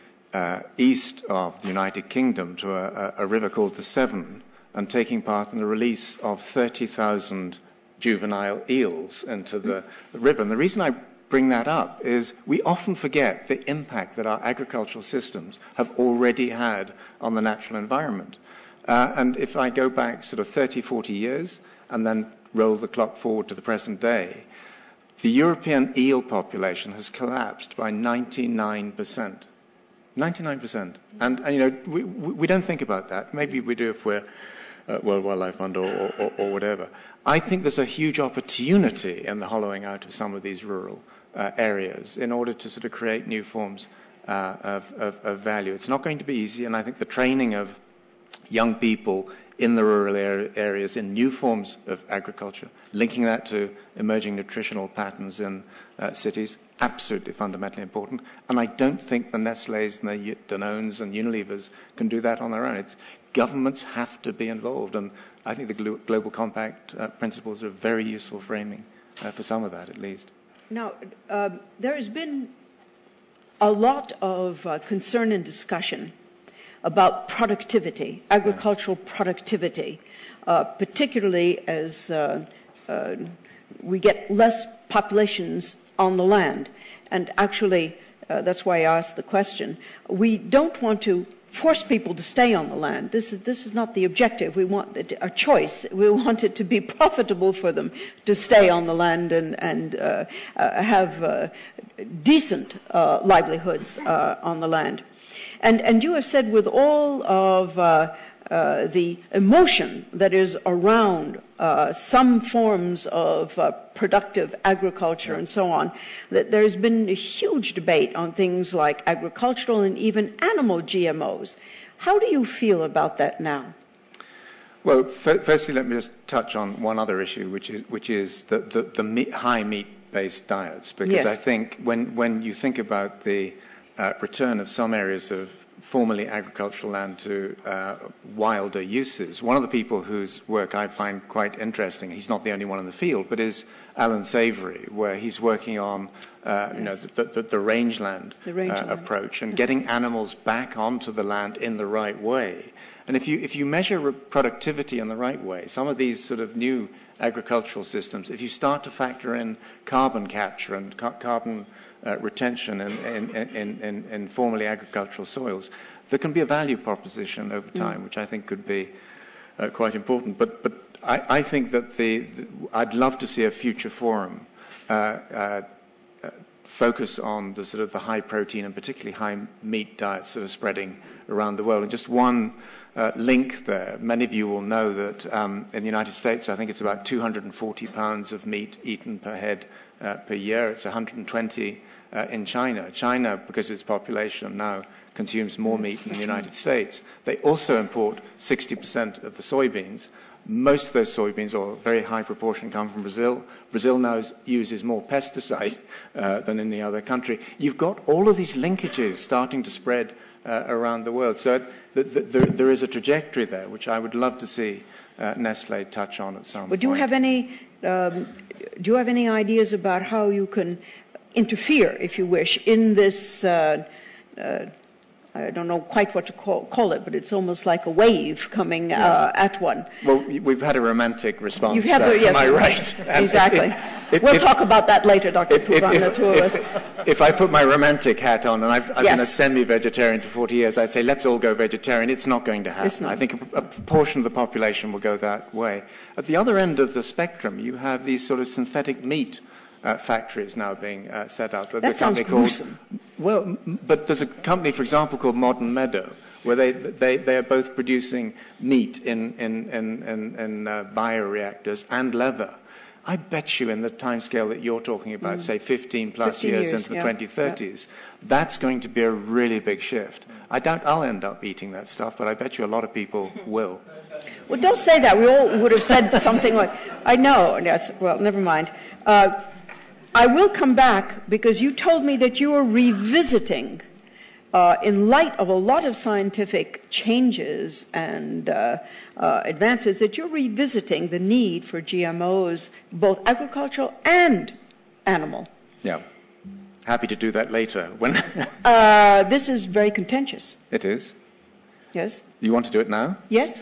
east of the United Kingdom to a river called the Severn and taking part in the release of 30,000 juvenile eels into the river. And the reason I bring that up is we often forget the impact that our agricultural systems have already had on the natural environment. And if I go back sort of 30, 40 years and then roll the clock forward to the present day, the European eel population has collapsed by 99%. 99%. And you know, we don't think about that. Maybe we do if we're World Wildlife Fund or whatever. I think there's a huge opportunity in the hollowing out of some of these rural areas in order to sort of create new forms of value. It's not going to be easy, and I think the training of young people in the rural areas in new forms of agriculture, linking that to emerging nutritional patterns in cities, absolutely fundamentally important. And I don't think the Nestle's and the Danones and Unilevers can do that on their own. Governments have to be involved, and I think the Global Compact principles are very useful framing for some of that, at least. Now, there has been a lot of concern and discussion about productivity, agricultural productivity, particularly as we get less populations on the land. And actually, that's why I asked the question. We don't want to force people to stay on the land. This is not the objective. We want a choice. We want it to be profitable for them to stay on the land and have decent livelihoods on the land. And you have said with all of the emotion that is around some forms of productive agriculture and so on, that there's been a huge debate on things like agricultural and even animal GMOs. How do you feel about that now? Well, firstly, let me just touch on one other issue, which is the high meat-based diets, because yes. I think when you think about the return of some areas of formerly agricultural land to wilder uses. One of the people whose work I find quite interesting, he's not the only one in the field, but is Alan Savory, where he's working on you know, the rangeland approach and getting animals back onto the land in the right way. And if you measure productivity in the right way, some of these sort of new agricultural systems, if you start to factor in carbon capture and carbon retention in formerly agricultural soils, there can be a value proposition over time, which I think could be quite important. But I think that I'd love to see a future forum focus on the sort of the high protein and particularly high meat diets that are spreading around the world. And just one link there. Many of you will know that in the United States, I think it's about 240 pounds of meat eaten per head per year. It's 120 in China. China, because of its population, now consumes more meat than the United States. They also import 60% of the soybeans. Most of those soybeans, or a very high proportion, come from Brazil. Brazil now uses more pesticide than any other country. You've got all of these linkages starting to spread around the world. So there is a trajectory there, which I would love to see Nestle touch on at some point. Do you have any ideas about how you can interfere, if you wish, in this, I don't know quite what to call it, but it's almost like a wave coming at one. Well, we've had a romantic response. Yes, am I right? Exactly. We'll talk about that later, Dr. Pooran, the two of us. If I put my romantic hat on, and I've been Yes. a semi-vegetarian for 40 years, I'd say let's all go vegetarian. It's not going to happen. It's not. I think a portion of the population will go that way. At the other end of the spectrum, you have these sort of synthetic meat factories now being set up. That sounds gruesome. Well, but there's a company, for example, called Modern Meadow, where they are both producing meat in bioreactors and leather. I bet you in the timescale that you're talking about, say 15 plus 15 years years, into the yeah, 2030s, that's going to be a really big shift. I doubt I'll end up eating that stuff, but I bet you a lot of people will. Well, don't say that. We all would have said something like, I know. Yes, well, never mind. I will come back because you told me that you are revisiting, in light of a lot of scientific changes and advances, that you're revisiting the need for GMOs, both agricultural and animal. Yeah. Happy to do that later. When This is very contentious. It is. Yes? You want to do it now? Yes?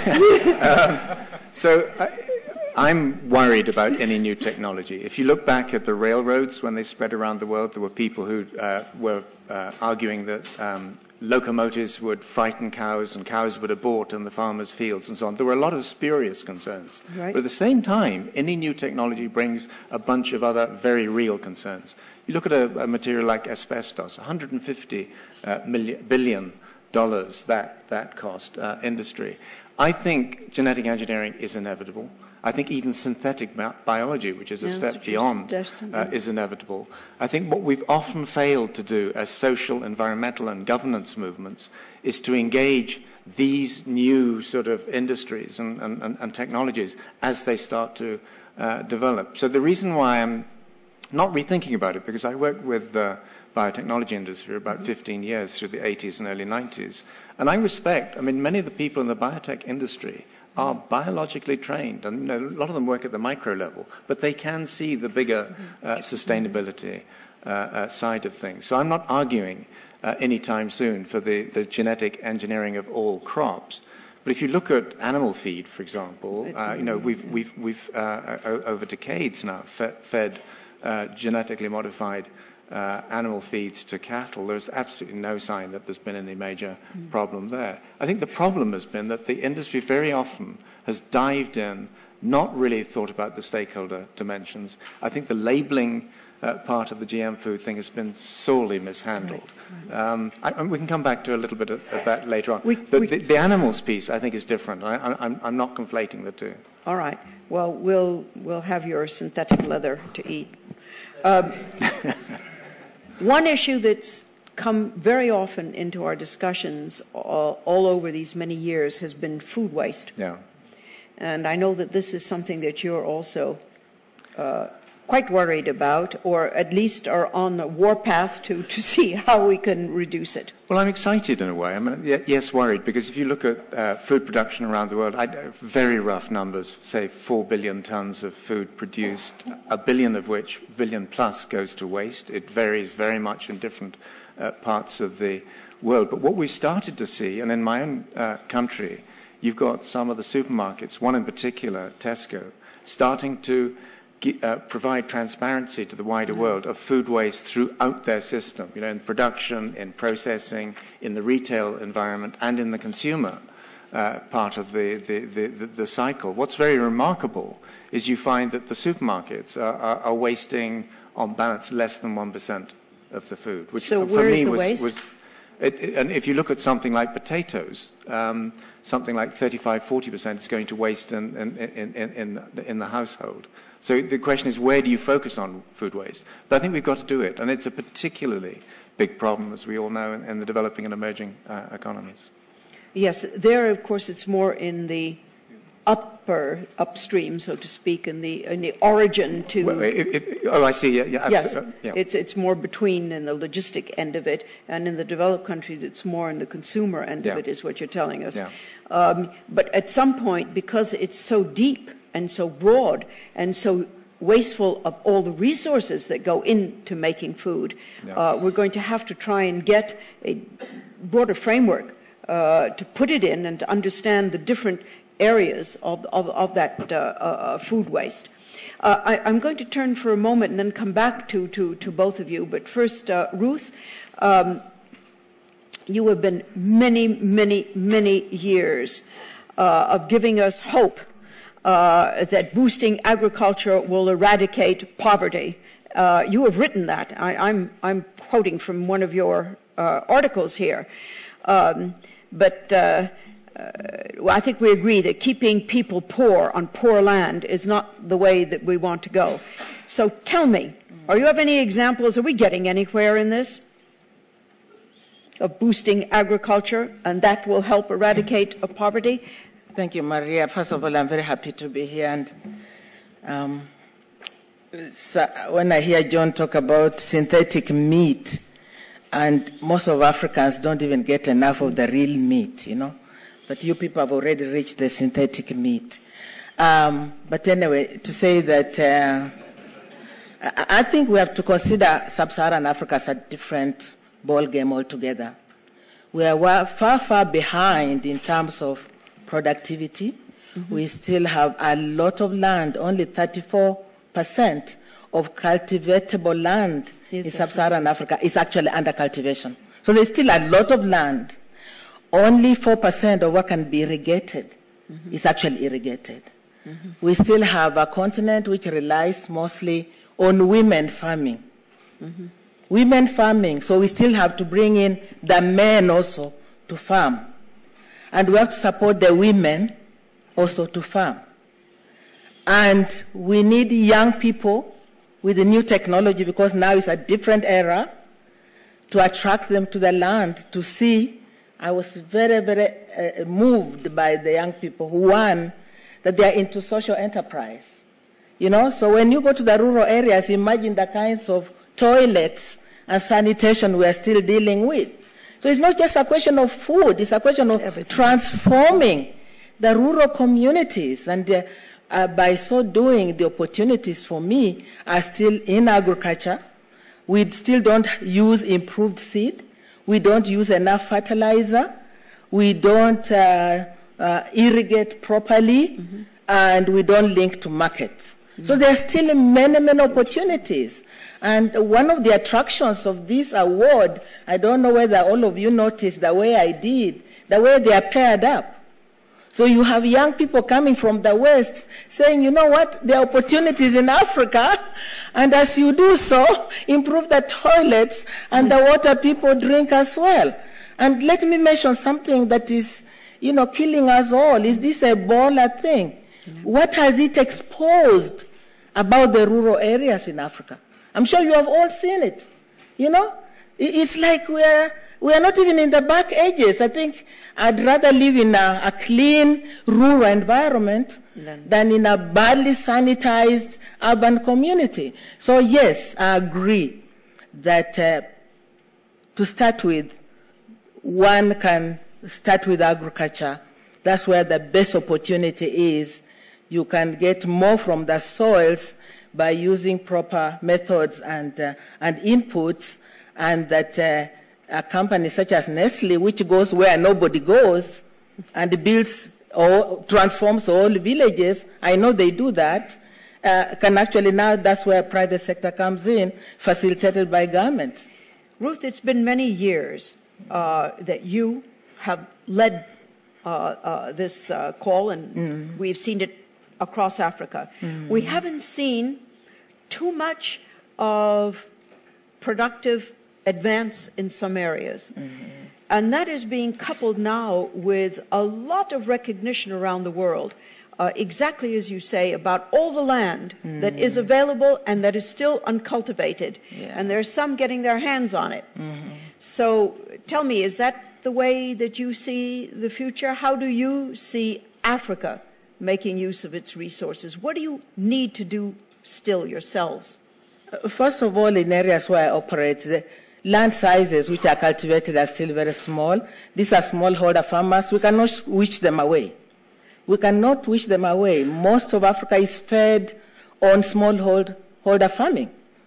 I'm worried about any new technology. If you look back at the railroads when they spread around the world, there were people who were arguing that locomotives would frighten cows and cows would abort in the farmers' fields and so on. There were a lot of spurious concerns. Right. But at the same time, any new technology brings a bunch of other very real concerns. You look at a material like asbestos, $150 billion that cost industry. I think genetic engineering is inevitable. I think even synthetic biology, which is a step beyond, is inevitable. I think what we've often failed to do as social, environmental, and governance movements is to engage these new sort of industries and technologies as they start to develop. So the reason why I'm not rethinking about it, because I worked with the biotechnology industry for about 15 years through the 80s and early 90s, and I respect, I mean, many of the people in the biotech industry are biologically trained, and a lot of them work at the micro level, but they can see the bigger sustainability side of things. So I'm not arguing anytime soon for the genetic engineering of all crops. But if you look at animal feed, for example, we've over decades now fed genetically modified animal feeds to cattle. There's absolutely no sign that there's been any major problem there. I think the problem has been that the industry very often has dived in, not really thought about the stakeholder dimensions. I think the labeling part of the GM food thing has been sorely mishandled. Right. We can come back to a little bit of that later on. The animals piece, I think, is different. I'm not conflating the two. All right. Well, we'll have your synthetic leather to eat. One issue that's come very often into our discussions all over these many years has been food waste. Yeah. And I know that this is something that you're also quite worried about, or at least are on a warpath to see how we can reduce it. Well, I'm excited in a way. I mean, yes, worried, because if you look at food production around the world, very rough numbers, say 4 billion tons of food produced, 1 billion of which, billion plus, goes to waste. It varies very much in different parts of the world. But what we started to see, and in my own country, you've got some of the supermarkets, one in particular, Tesco, starting to provide transparency to the wider world of food waste throughout their system, in production, in processing, in the retail environment, and in the consumer part of the cycle. What's very remarkable is you find that the supermarkets are wasting, on balance, less than 1% of the food. Which so for where me is the waste? And if you look at something like potatoes, something like 35–40% is going to waste in the household. So the question is, where do you focus on food waste? But I think we've got to do it, and it's a particularly big problem, as we all know, in the developing and emerging economies. Yes, there, of course, it's more in the upstream, so to speak, in the origin to. I see. Yeah, yes, yeah. It's more between in the logistic end of it, and in the developed countries, it's more in the consumer end of it, is what you're telling us. Yeah. But at some point, because it's so deep and so broad and so wasteful of all the resources that go into making food, we're going to have to try and get a broader framework to put it in and to understand the different areas of that food waste. I'm going to turn for a moment and then come back to both of you. But first, Ruth, you have been many years of giving us hope that boosting agriculture will eradicate poverty. You have written that. I'm quoting from one of your articles here. I think we agree that keeping people poor on poor land is not the way that we want to go. So tell me, are you have any examples? Are we getting anywhere in this? Of boosting agriculture, and that will help eradicate poverty? Thank you, Maria. First of all, I'm very happy to be here. And so when I hear John talk about synthetic meat, and most of Africans don't even get enough of the real meat, you know. But you people have already reached the synthetic meat. But anyway, to say that I think we have to consider sub-Saharan Africa as a different ball game altogether. We are far behind in terms of productivity. Mm-hmm. We still have a lot of land. Only 34% of cultivatable land in sub-Saharan Africa is actually under cultivation. So there's still a lot of land. Only 4% of what can be irrigated is actually irrigated. Mm-hmm. We still have a continent which relies mostly on women farming. Mm-hmm. Women farming, so we still have to bring in the men also to farm. And we have to support the women also to farm. And we need young people with the new technology, because now it's a different era, to attract them to the land, to see. I was very moved by the young people who, one, that they are into social enterprise. You know, so when you go to the rural areas, imagine the kinds of toilets and sanitation we are still dealing with. So it's not just a question of food, it's a question of transforming the rural communities. And by so doing, the opportunities for me are still in agriculture. We still don't use improved seed. We don't use enough fertilizer. We don't irrigate properly, and we don't link to markets. So there are still many opportunities. And one of the attractions of this award, I don't know whether all of you noticed the way I did, the way they are paired up. So you have young people coming from the West saying, you know what, there are opportunities in Africa, and as you do so, improve the toilets and the water people drink as well. And let me mention something that is, you know, killing us all. Is this Ebola thing? What has it exposed about the rural areas in Africa? I'm sure you have all seen it. You know, it's like we are not even in the back edges. I think I'd rather live in a clean rural environment than in a badly sanitized urban community. So yes, I agree that to start with, one can start with agriculture. That's where the best opportunity is. You can get more from the soils by using proper methods and inputs, and that a company such as Nestle, which goes where nobody goes and builds or transforms all villages, I know they do that, can actually now, that's where private sector comes in, facilitated by governments. Ruth, it's been many years that you have led this call, and we've seen it across Africa. We haven't seen too much of productive advance in some areas. And that is being coupled now with a lot of recognition around the world, exactly as you say, about all the land that is available and that is still uncultivated. And there's some getting their hands on it. So tell me, is that the way that you see the future? How do you see Africa making use of its resources? What do you need to do still yourselves? First of all, in areas where I operate, the land sizes which are cultivated are still very small. These are smallholder farmers. We cannot wish them away. We cannot wish them away. Most of Africa is fed on smallholder farming.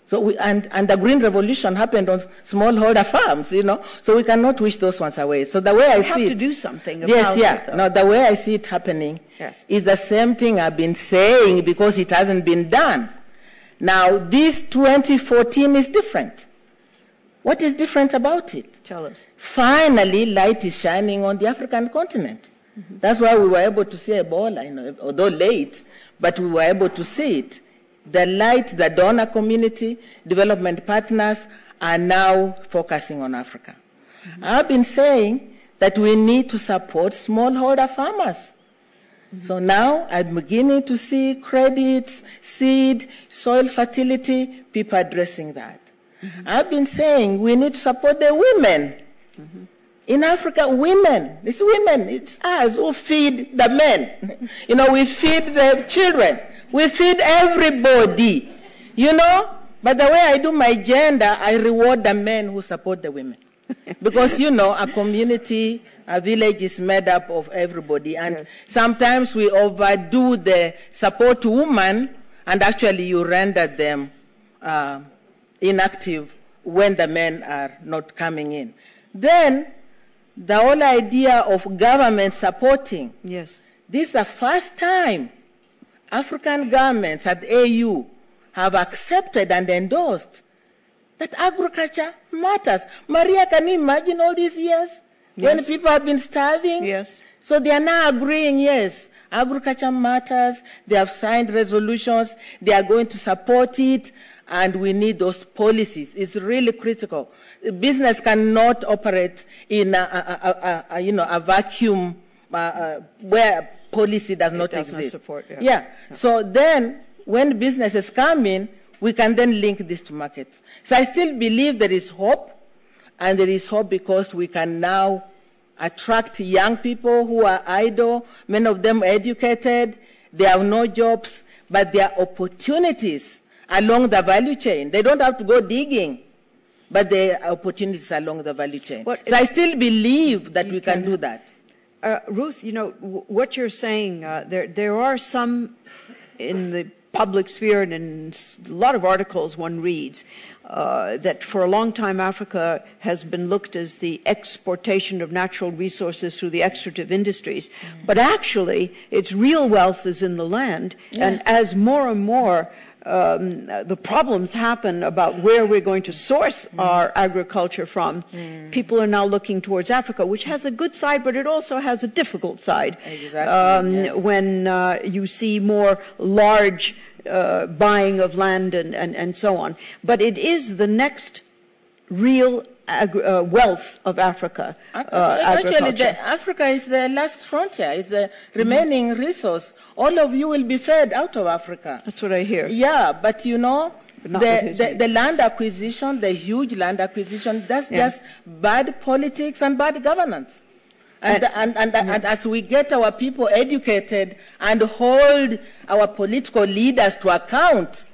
So and the Green Revolution happened on smallholder farms, you know. So we cannot wish those ones away. So the way I see it, we have to do something about yes, yeah. it. No, the way I see it happening is the same thing I've been saying because it hasn't been done. Now, this 2014 is different. What is different about it? Tell us. Finally, light is shining on the African continent. Mm-hmm. That's why we were able to see Ebola, you know, although late, but we were able to see it. The light, the donor community, development partners are now focusing on Africa. Mm-hmm. I've been saying that we need to support smallholder farmers. Mm-hmm. So now I'm beginning to see credits, seed, soil fertility, people addressing that. Mm-hmm. I've been saying we need to support the women. Mm-hmm. In Africa, women, it's us who feed the men. You know, we feed the children. We feed everybody, you know. But the way I do my gender, I reward the men who support the women. Because, you know, a community, a village is made up of everybody. And sometimes we overdo the support to women, and actually you render them inactive when the men are not coming in. Then, the whole idea of government supporting. Yes. This is the first time African governments at AU have accepted and endorsed that agriculture matters. Maria, can you imagine all these years when people have been starving? Yes. So they are now agreeing, yes, agriculture matters. They have signed resolutions. They are going to support it. And we need those policies. It's really critical. Business cannot operate in a vacuum where policy does not exist. Not support, yeah. So then, when businesses come in, we can then link this to markets. So I still believe there is hope, and there is hope because we can now attract young people who are idle, many of them educated, they have no jobs, but there are opportunities along the value chain. They don't have to go digging, but there are opportunities along the value chain. So I still believe that we can do that. Ruth, you know, what you're saying, there are some in the public sphere and in a lot of articles one reads that for a long time Africa has been looked as the exportation of natural resources through the extractive industries. But actually, its real wealth is in the land. And as more and more the problems happen about where we're going to source our agriculture from, people are now looking towards Africa, which has a good side, but it also has a difficult side. Exactly. When you see more large buying of land and so on. But it is the next real wealth of Africa. Actually, Africa is the last frontier, is the remaining resource. All of you will be fed out of Africa. That's what I hear. Yeah, but you know, the land acquisition, the huge land acquisition, that's just bad politics and bad governance. And as we get our people educated and hold our political leaders to account,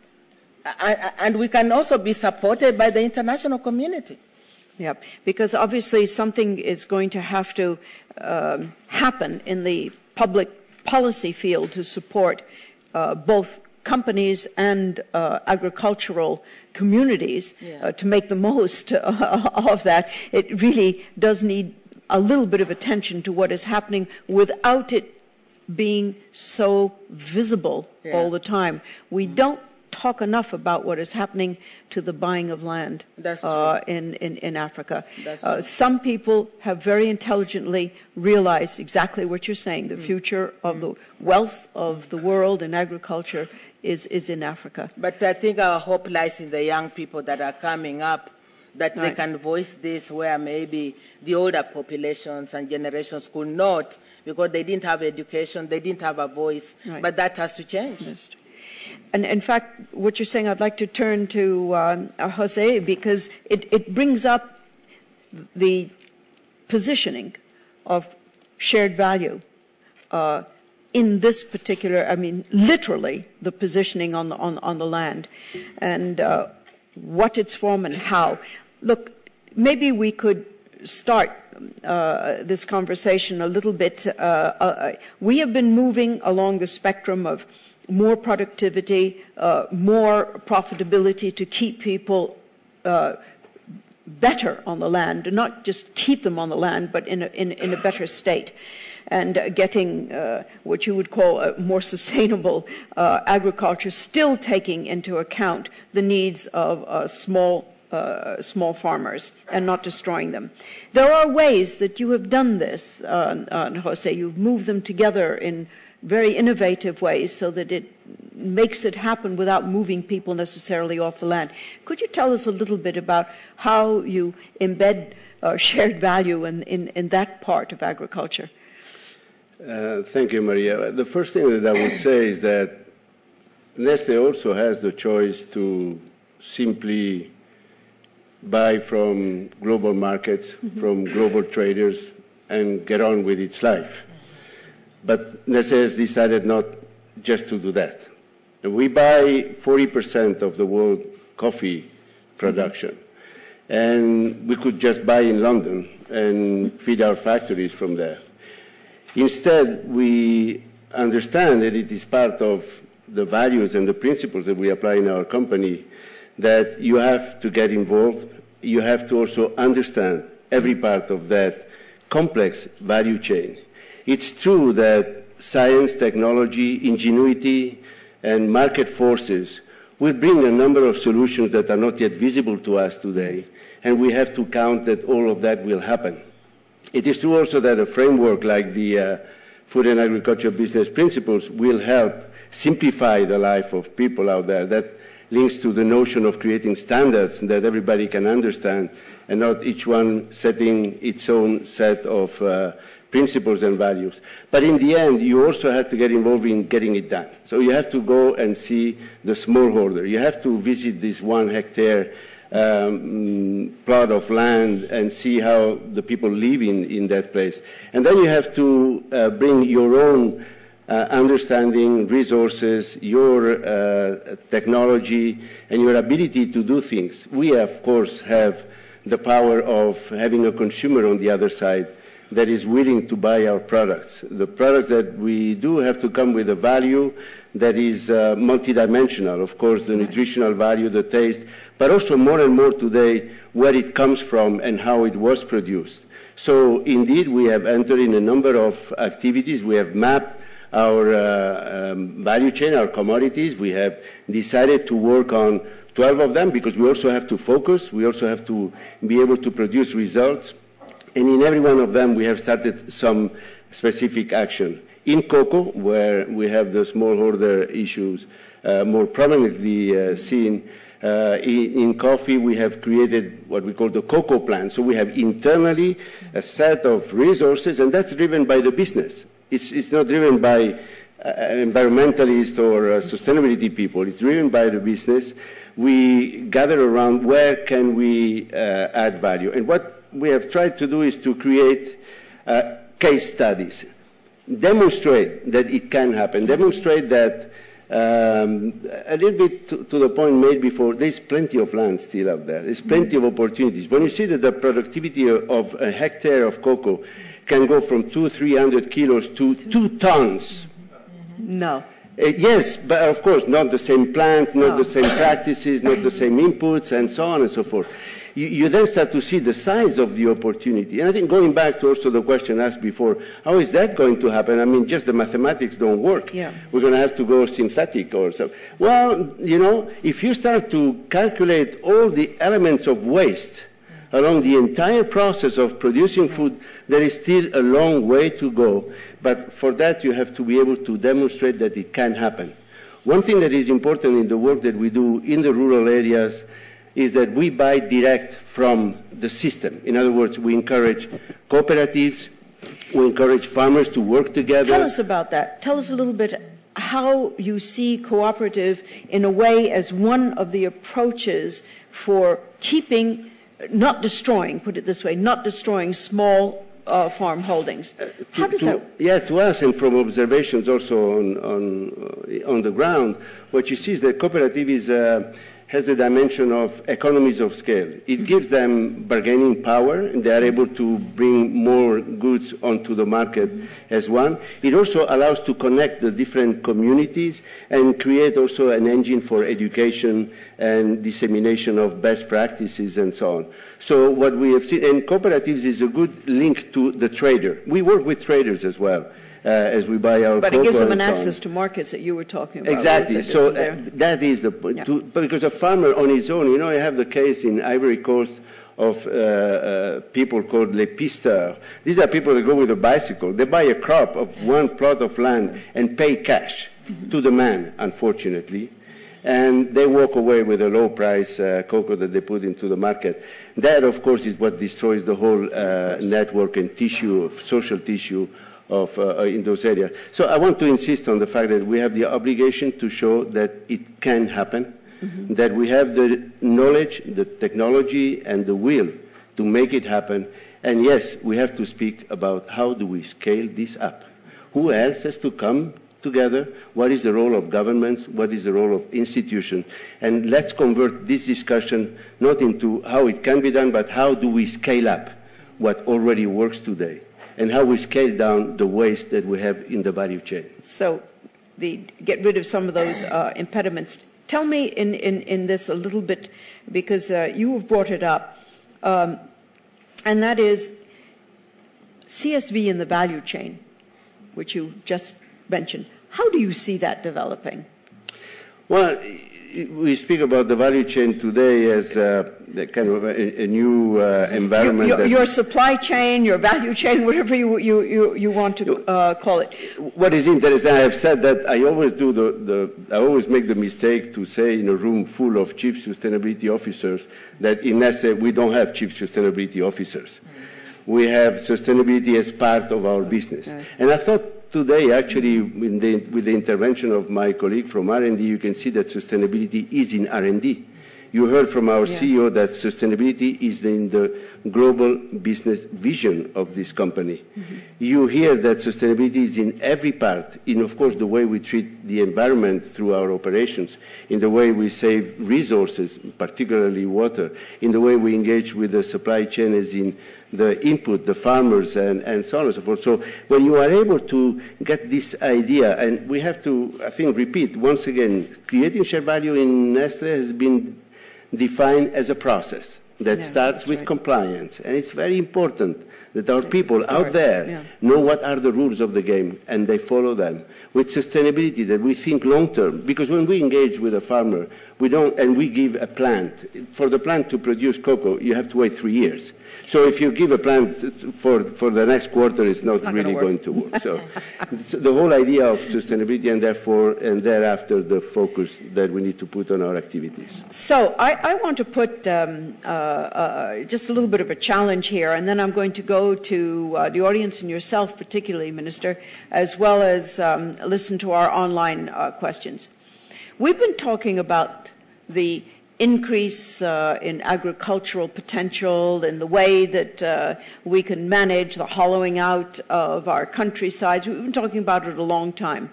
and we can also be supported by the international community. Yeah, because obviously something is going to have to happen in the public policy field to support both companies and agricultural communities to make the most of that. It really does need a little bit of attention to what is happening without it being so visible all the time. We don't talk enough about what is happening to the buying of land in Africa. Some people have very intelligently realized exactly what you're saying. The future of the wealth of the world in agriculture is in Africa. But I think our hope lies in the young people that are coming up, that they can voice this where maybe the older populations and generations could not, because they didn't have education, they didn't have a voice. But that has to change. And in fact, what you're saying, I'd like to turn to Jose, because it brings up the positioning of shared value in this particular, I mean, literally the positioning on the land, and what its form and how. Look, maybe we could start this conversation a little bit. We have been moving along the spectrum of more productivity, more profitability to keep people better on the land, not just keep them on the land, but in a better state, and getting what you would call a more sustainable agriculture, still taking into account the needs of small farmers and not destroying them. There are ways that you have done this, Jose. You've moved them together in very innovative ways so that it makes it happen without moving people necessarily off the land. Could you tell us a little bit about how you embed shared value in that part of agriculture? Thank you, Maria. The first thing that I would say is that Nestlé also has the choice to simply buy from global markets, from global traders, and get on with its life. But Nestlé has decided not just to do that. We buy 40% of the world coffee production, and we could just buy in London and feed our factories from there. Instead, we understand that it is part of the values and the principles that we apply in our company that you have to get involved. You have to also understand every part of that complex value chain. It's true that science, technology, ingenuity, and market forces will bring a number of solutions that are not yet visible to us today, and we have to count that all of that will happen. It is true also that a framework like the Food and Agriculture Business Principles will help simplify the life of people out there. That links to the notion of creating standards that everybody can understand, and not each one setting its own set of principles and values. But in the end, you also have to get involved in getting it done. So you have to go and see the smallholder. You have to visit this 1 hectare plot of land and see how the people live in that place. And then you have to bring your own understanding, resources, your technology, and your ability to do things. We, of course, have the power of having a consumer on the other side that is willing to buy our products. The products that we do have to come with a value that is multidimensional. Of course, the nutritional value, the taste, but also more and more today where it comes from and how it was produced. So indeed, we have entered in a number of activities. We have mapped our value chain, our commodities. We have decided to work on 12 of them because we also have to focus. We also have to be able to produce results. And in every one of them, we have started some specific action. In cocoa, where we have the smallholder issues more prominently seen, in coffee, we have created what we call the cocoa plan. So we have internally a set of resources, and that's driven by the business. It's not driven by environmentalists or sustainability people. It's driven by the business. We gather around where can we add value. And what we have tried to do is to create case studies, demonstrate that it can happen, demonstrate that a little bit to the point made before, there's plenty of land still out there. There's plenty of opportunities. When you see that the productivity of a hectare of cocoa can go from 200-300 kilos to 2 tons. No. Yes, but of course, not the same plant, not the same practices, not the same inputs, and so on and so forth. You then start to see the size of the opportunity. And I think going back to also the question asked before, how is that going to happen? I mean, just the mathematics don't work. Yeah. We're going to have to go synthetic or so. Well, you know, if you start to calculate all the elements of waste along the entire process of producing food, there is still a long way to go. But for that, you have to be able to demonstrate that it can happen. One thing that is important in the work that we do in the rural areas is that we buy direct from the system. In other words, we encourage cooperatives, we encourage farmers to work together. Tell us about that. Tell us a little bit how you see cooperative in a way as one of the approaches for keeping, not destroying, put it this way, not destroying small farm holdings. How does that? Yeah, to us and from observations also on the ground, what you see is that cooperative is has the dimension of economies of scale. It gives them bargaining power, and they are able to bring more goods onto the market as one. It also allows to connect the different communities and create also an engine for education and dissemination of best practices and so on. So what we have seen, and cooperatives is a good link to the trader. We work with traders as well. As we buy our but cocoa it gives them an and so access on. to markets that you were talking about. Exactly. So that is the point. Yeah. Because a farmer on his own, you know, you have the case in Ivory Coast of people called les pisteurs. These are people that go with a bicycle. They buy a crop of one plot of land and pay cash to the man, unfortunately. And they walk away with a low price cocoa that they put into the market. That, of course, is what destroys the whole network and tissue, social tissue of in those areas. So I want to insist on the fact that we have the obligation to show that it can happen, that we have the knowledge, the technology, and the will to make it happen. And yes, we have to speak about how do we scale this up. Who else has to come together? What is the role of governments? What is the role of institutions? And let's convert this discussion not into how it can be done, but how do we scale up what already works today, and how we scale down the waste that we have in the value chain. So get rid of some of those impediments. Tell me in this a little bit, because you have brought it up, and that is CSV in the value chain, which you just mentioned. How do you see that developing? Well, we speak about the value chain today as kind of a new environment. Your supply chain, your value chain, whatever you want to call it. What is interesting, I have said that I always do I always make the mistake to say in a room full of chief sustainability officers that in Nestle we don't have chief sustainability officers. We have sustainability as part of our business. Yes. And I thought today, actually, with the intervention of my colleague from R&D, you can see that sustainability is in R&D. You heard from our CEO that sustainability is in the global business vision of this company. You hear that sustainability is in every part, in, of course, the way we treat the environment through our operations, in the way we save resources, particularly water, in the way we engage with the supply chain as in the input, the farmers, and so on and so forth. So when you are able to get this idea, and we have to, I think, repeat once again, creating shared value in Nestle has been defined as a process that starts with compliance. And it's very important that our people out there know what are the rules of the game and they follow them. With sustainability, that we think long term, because when we engage with a farmer, we don't, and we give a plant, for the plant to produce cocoa, you have to wait 3 years. So if you give a plant for the next quarter, it's not really going to work. So the whole idea of sustainability and therefore and thereafter the focus that we need to put on our activities. So I want to put just a little bit of a challenge here, and then I'm going to go to the audience and yourself particularly, Minister, as well as listen to our online questions. We've been talking about the increase in agricultural potential and the way that we can manage the hollowing out of our countrysides. We've been talking about it a long time.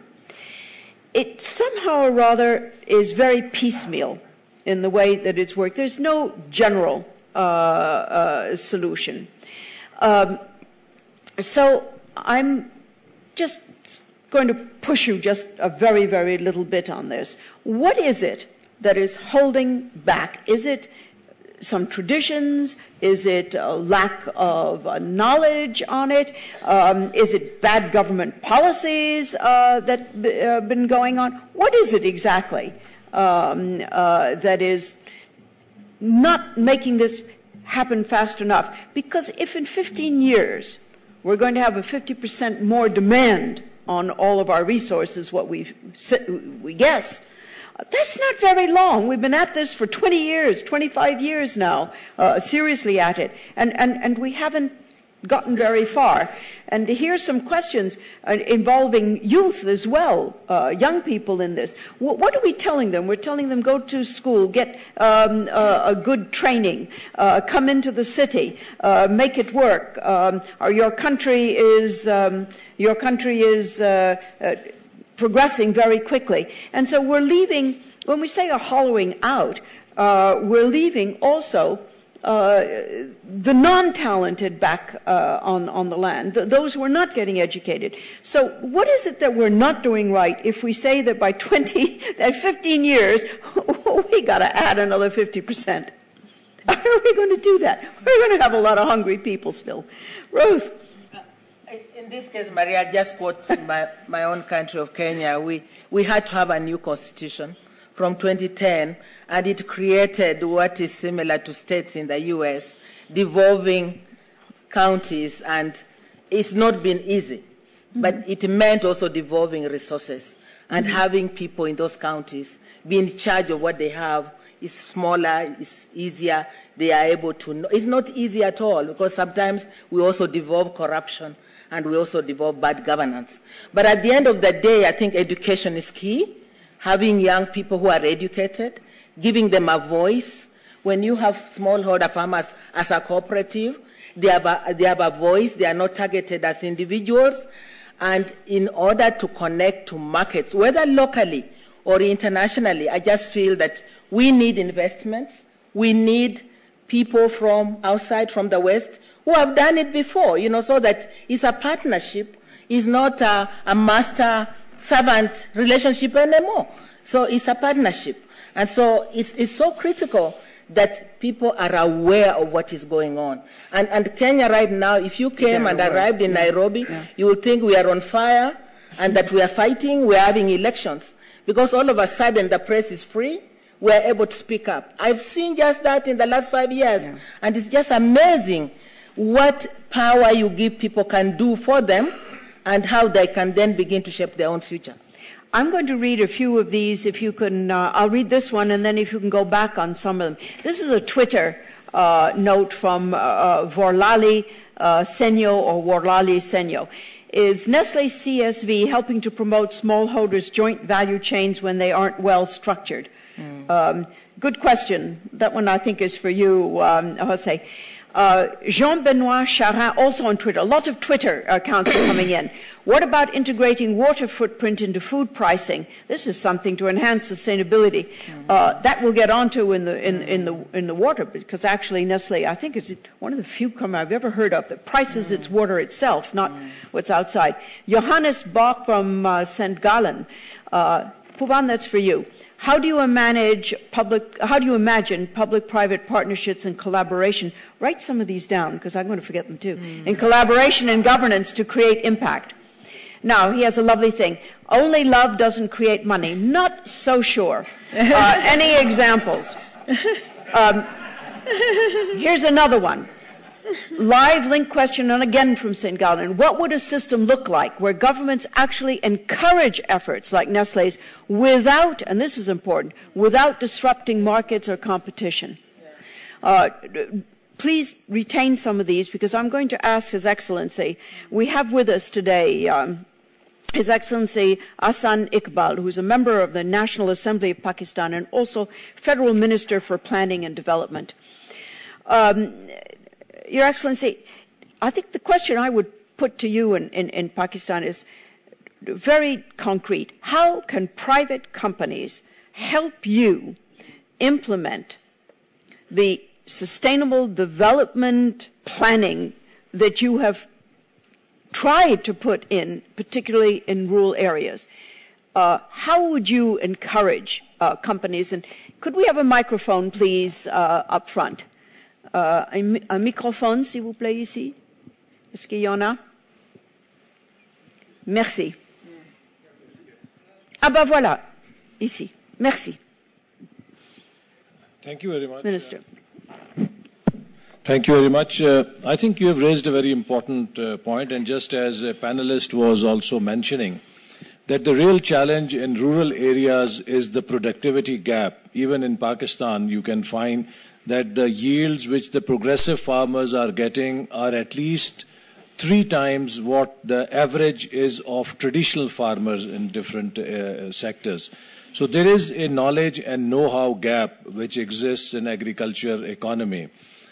It somehow or rather is very piecemeal in the way that it's worked. There's no general solution. So I'm just going to push you just a very, very little bit on this. What is it that is holding back? Is it some traditions? Is it a lack of knowledge on it? Is it bad government policies that have been going on? What is it exactly that is not making this happen fast enough? Because if in 15 years we're going to have a 50% more demand on all of our resources, what we guess, that's not very long. We've been at this for 20 years, 25 years now, seriously at it, and we haven't gotten very far. And here's some questions involving youth as well, young people in this. What are we telling them? We're telling them go to school, get a good training, come into the city, make it work. Your country is progressing very quickly. And so we're leaving, when we say a hollowing out, we're leaving also the non-talented back on the land, those who are not getting educated. So what is it that we're not doing right if we say that by 15 years, we got to add another 50%? How are we going to do that? We're going to have a lot of hungry people still. Ruth. In this case, Maria, just quote my own country of Kenya. We had to have a new constitution from 2010, and it created what is similar to states in the U.S., devolving counties, and it's not been easy, but it meant also devolving resources and having people in those counties be in charge of what they have. Is smaller, it's easier, they are able to know. It's not easy at all, because sometimes we also devolve corruption and we also devolve bad governance. But at the end of the day, I think education is key. Having young people who are educated, giving them a voice. When you have smallholder farmers as a cooperative, they have a voice, they are not targeted as individuals. And in order to connect to markets, whether locally or internationally, I just feel that we need investments. We need people from outside, from the West, who have done it before, so that it's a partnership. It's not a master-servant relationship anymore. So it's a partnership. And so it's so critical that people are aware of what is going on. And Kenya right now, if you came and arrived in Nairobi, you would think we are on fire and that we are fighting, we are having elections. Because all of a sudden the press is free, we are able to speak up. I've seen just that in the last 5 years. And it's just amazing what power you give people can do for them and how they can then begin to shape their own future. I'm going to read a few of these, if you can, I'll read this one, and then if you can go back on some of them. This is a Twitter note from Vorlali Senyo, or Worlali Senyo. Is Nestle CSV helping to promote smallholders' joint value chains when they aren't well structured? Good question. That one I think is for you, Jose. Jean-Benoit Charin, also on Twitter. Lots of Twitter accounts are coming in. What about integrating water footprint into food pricing? This is something to enhance sustainability. That we'll get onto in the water, because actually Nestle, I think, is one of the few companies I've ever heard of that prices its water itself, not what's outside. Johannes Bach from St. Gallen. Puvan, that's for you. How do you imagine public-private partnerships and collaboration? Write some of these down, because I'm going to forget them too. In collaboration and governance to create impact. Now, he has a lovely thing. Only love doesn't create money. Not so sure. Any examples? Here's another one. Live link question, and again from St. Gallen. What would a system look like where governments actually encourage efforts like Nestle's without, and this is important, without disrupting markets or competition? Please retain some of these, because I'm going to ask His Excellency. We have with us today His Excellency Ahsan Iqbal, who is a member of the National Assembly of Pakistan and also Federal Minister for Planning and Development. Your Excellency, I think the question I would put to you in Pakistan is very concrete. How can private companies help you implement the sustainable development planning that you have tried to put in, particularly in rural areas? How would you encourage companies? And could we have a microphone, please, up front? Un microphone, s'il vous plaît, ici. Est-ce qu'il y en a? Merci. Ah ben voilà, ici. Merci. Thank you very much. Minister. Thank you very much. I think you have raised a very important point, and just as a panelist was also mentioning, that the real challenge in rural areas is the productivity gap. Even in Pakistan, you can find that the yields which the progressive farmers are getting are at least 3 times what the average is of traditional farmers in different sectors. So there is a knowledge and know-how gap which exists in agriculture economy.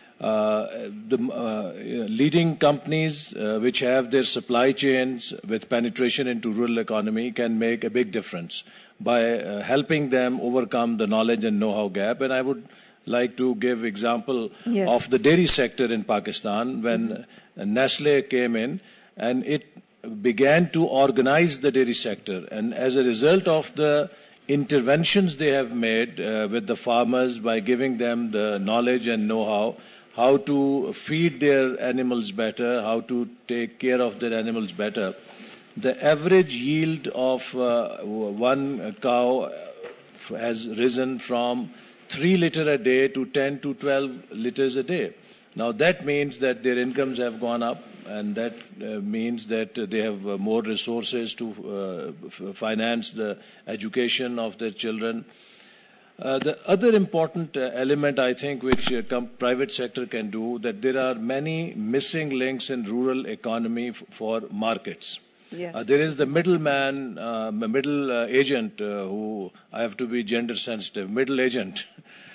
Leading companies which have their supply chains with penetration into rural economy can make a big difference. by helping them overcome the knowledge and know-how gap. And I would like to give example of the dairy sector in Pakistan when Nestle came in and it began to organize the dairy sector. And as a result of the interventions they have made with the farmers by giving them the knowledge and know-how, how to feed their animals better, how to take care of their animals better, the average yield of one cow has risen from 3 liters a day to 10 to 12 liters a day. Now that means that their incomes have gone up, and that means that they have more resources to finance the education of their children. The other important element, I think, which private sector can do, that there are many missing links in rural economy for markets. Yes. There is the middleman, middle agent, who, I have to be gender sensitive, middle agent,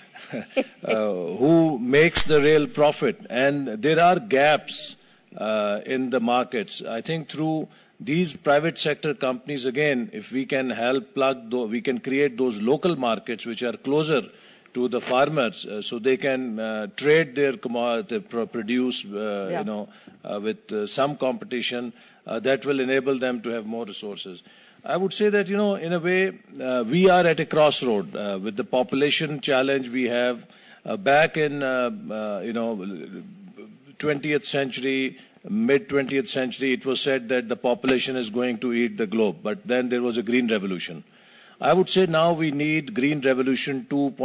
who makes the real profit. And there are gaps in the markets. I think through these private sector companies, again, if we can help plug, we can create those local markets which are closer to the farmers, so they can trade their produce, you know, with some competition. That will enable them to have more resources. I would say that, you know, in a way, we are at a crossroad with the population challenge we have. Back in, you know, 20th century, mid-20th century, it was said that the population is going to eat the globe, but then there was a green revolution. I would say now we need green revolution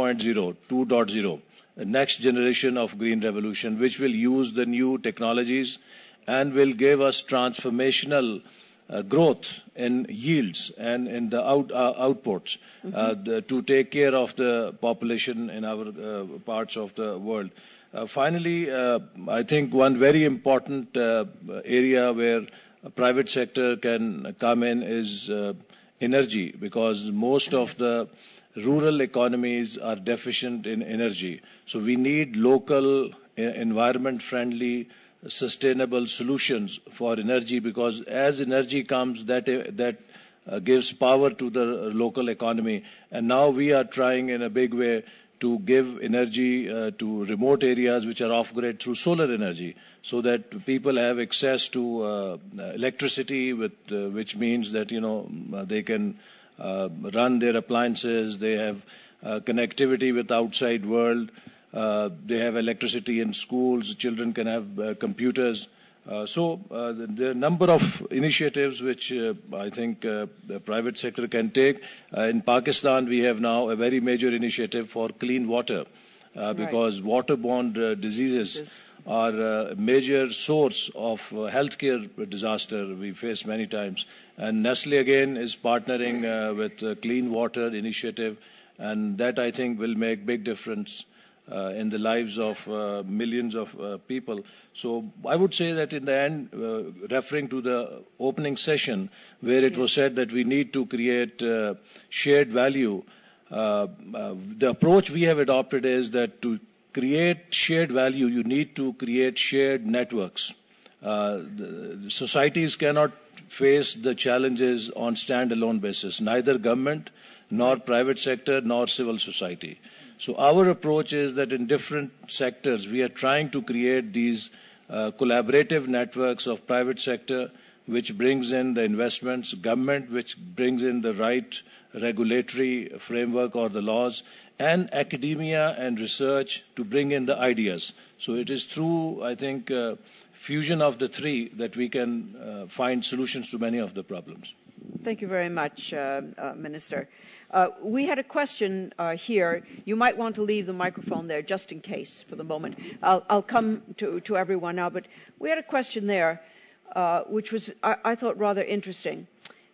2.0, the next generation of green revolution, which will use the new technologies and will give us transformational growth in yields and in the outputs to take care of the population in our parts of the world. Finally, I think one very important area where private sector can come in is energy, because most of the rural economies are deficient in energy. So we need local, environment-friendly, sustainable solutions for energy, because as energy comes, that gives power to the local economy. And now we are trying in a big way to give energy to remote areas which are off-grid through solar energy, so that people have access to electricity, which means that, you know, they can run their appliances, they have connectivity with the outside world, they have electricity in schools, children can have computers. So there are a number of initiatives which I think the private sector can take. In Pakistan, we have now a very major initiative for clean water, because waterborne diseases are a major source of healthcare disaster we face many times. And Nestle again is partnering with the Clean Water Initiative, and that I think will make big difference in the lives of millions of people. So I would say that in the end, referring to the opening session where it was said that we need to create shared value, the approach we have adopted is that to create shared value, you need to create shared networks. Societies cannot face the challenges on standalone basis, neither government, nor private sector, nor civil society. So our approach is that in different sectors, we are trying to create these collaborative networks of private sector, which brings in the investments, government, which brings in the right regulatory framework or the laws, and academia and research to bring in the ideas. So it is through, I think, fusion of the three that we can find solutions to many of the problems. Thank you very much, Minister. We had a question here. You might want to leave the microphone there just in case for the moment. I'll come to everyone now, but we had a question there which was, I thought, rather interesting.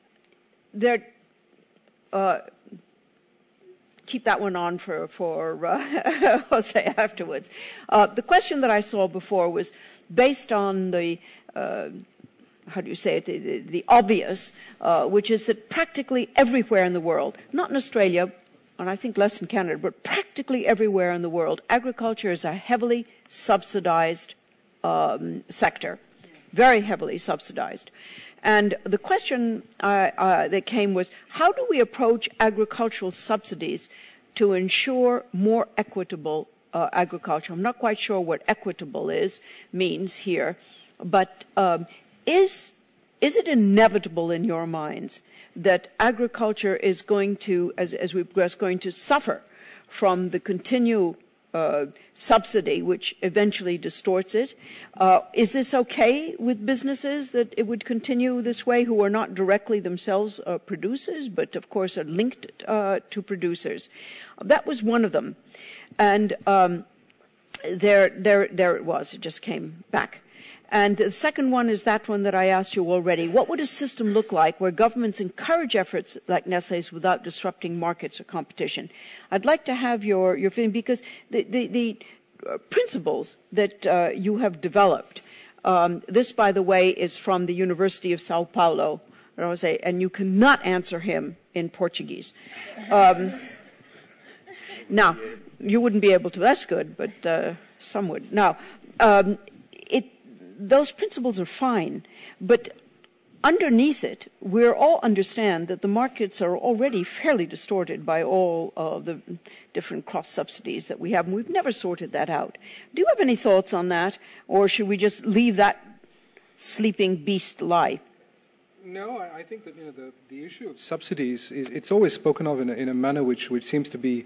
Keep that one on for Jose afterwards. The question that I saw before was based on the how do you say it, the obvious, which is that practically everywhere in the world, not in Australia, and I think less in Canada, but practically everywhere in the world, agriculture is a heavily subsidized sector, very heavily subsidized. And the question that came was, how do we approach agricultural subsidies to ensure more equitable agriculture? I'm not quite sure what equitable means here, but is it inevitable in your minds that agriculture is going to, as we progress, going to suffer from the continual subsidy, which eventually distorts it? Is this okay with businesses that it would continue this way, who are not directly themselves producers, but of course are linked to producers? That was one of them. And there it was. It just came back. And the second one is that one that I asked you already. What would a system look like where governments encourage efforts like Nestlé's without disrupting markets or competition? I'd like to have your feeling, because the principles that you have developed, this, by the way, is from the University of Sao Paulo, and you cannot answer him in Portuguese. Now, you wouldn't be able to, that's good, but some would. Now, those principles are fine, but underneath it, we all understand that the markets are already fairly distorted by all of the different cross-subsidies that we have, and we've never sorted that out. Do you have any thoughts on that, or should we just leave that sleeping beast lie? No, I think that the issue of subsidies it's always spoken of in a manner which seems to be,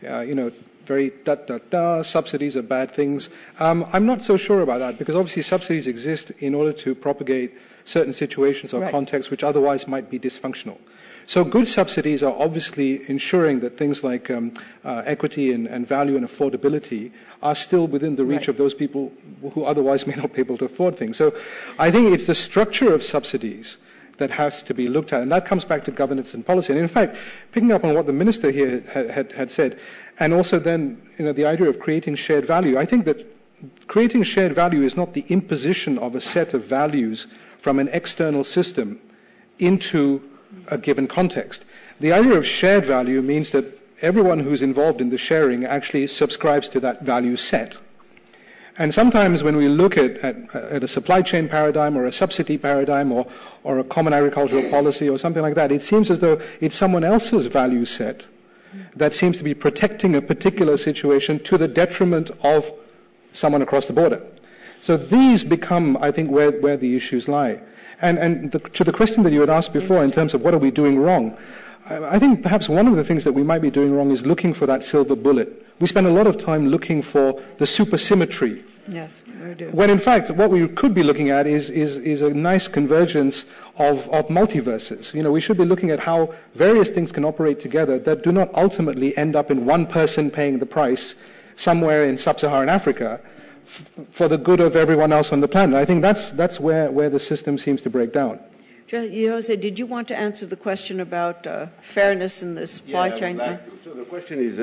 very subsidies are bad things. I'm not so sure about that, because obviously subsidies exist in order to propagate certain situations or contexts which otherwise might be dysfunctional. So good subsidies are obviously ensuring that things like equity and value and affordability are still within the reach of those people who otherwise may not be able to afford things. So I think it's the structure of subsidies that has to be looked at, and that comes back to governance and policy. And in fact, picking up on what the minister here had said, and also then the idea of creating shared value, I think that creating shared value is not the imposition of a set of values from an external system into a given context. The idea of shared value means that everyone who's involved in the sharing actually subscribes to that value set. And sometimes when we look at a supply chain paradigm or a subsidy paradigm or a common agricultural policy or something like that, it seems as though it's someone else's value set that seems to be protecting a particular situation to the detriment of someone across the border. So these become, I think, where the issues lie. And to the question that you had asked before in terms of what are we doing wrong, I think perhaps one of the things that we might be doing wrong is looking for that silver bullet. We spend a lot of time looking for the supersymmetry. Yes, we do. When in fact, what we could be looking at is a nice convergence of multiverses. We should be looking at how various things can operate together that do not ultimately end up in one person paying the price somewhere in sub-Saharan Africa for the good of everyone else on the planet. I think that's where the system seems to break down. Jose, did you want to answer the question about fairness in the supply chain? So the question is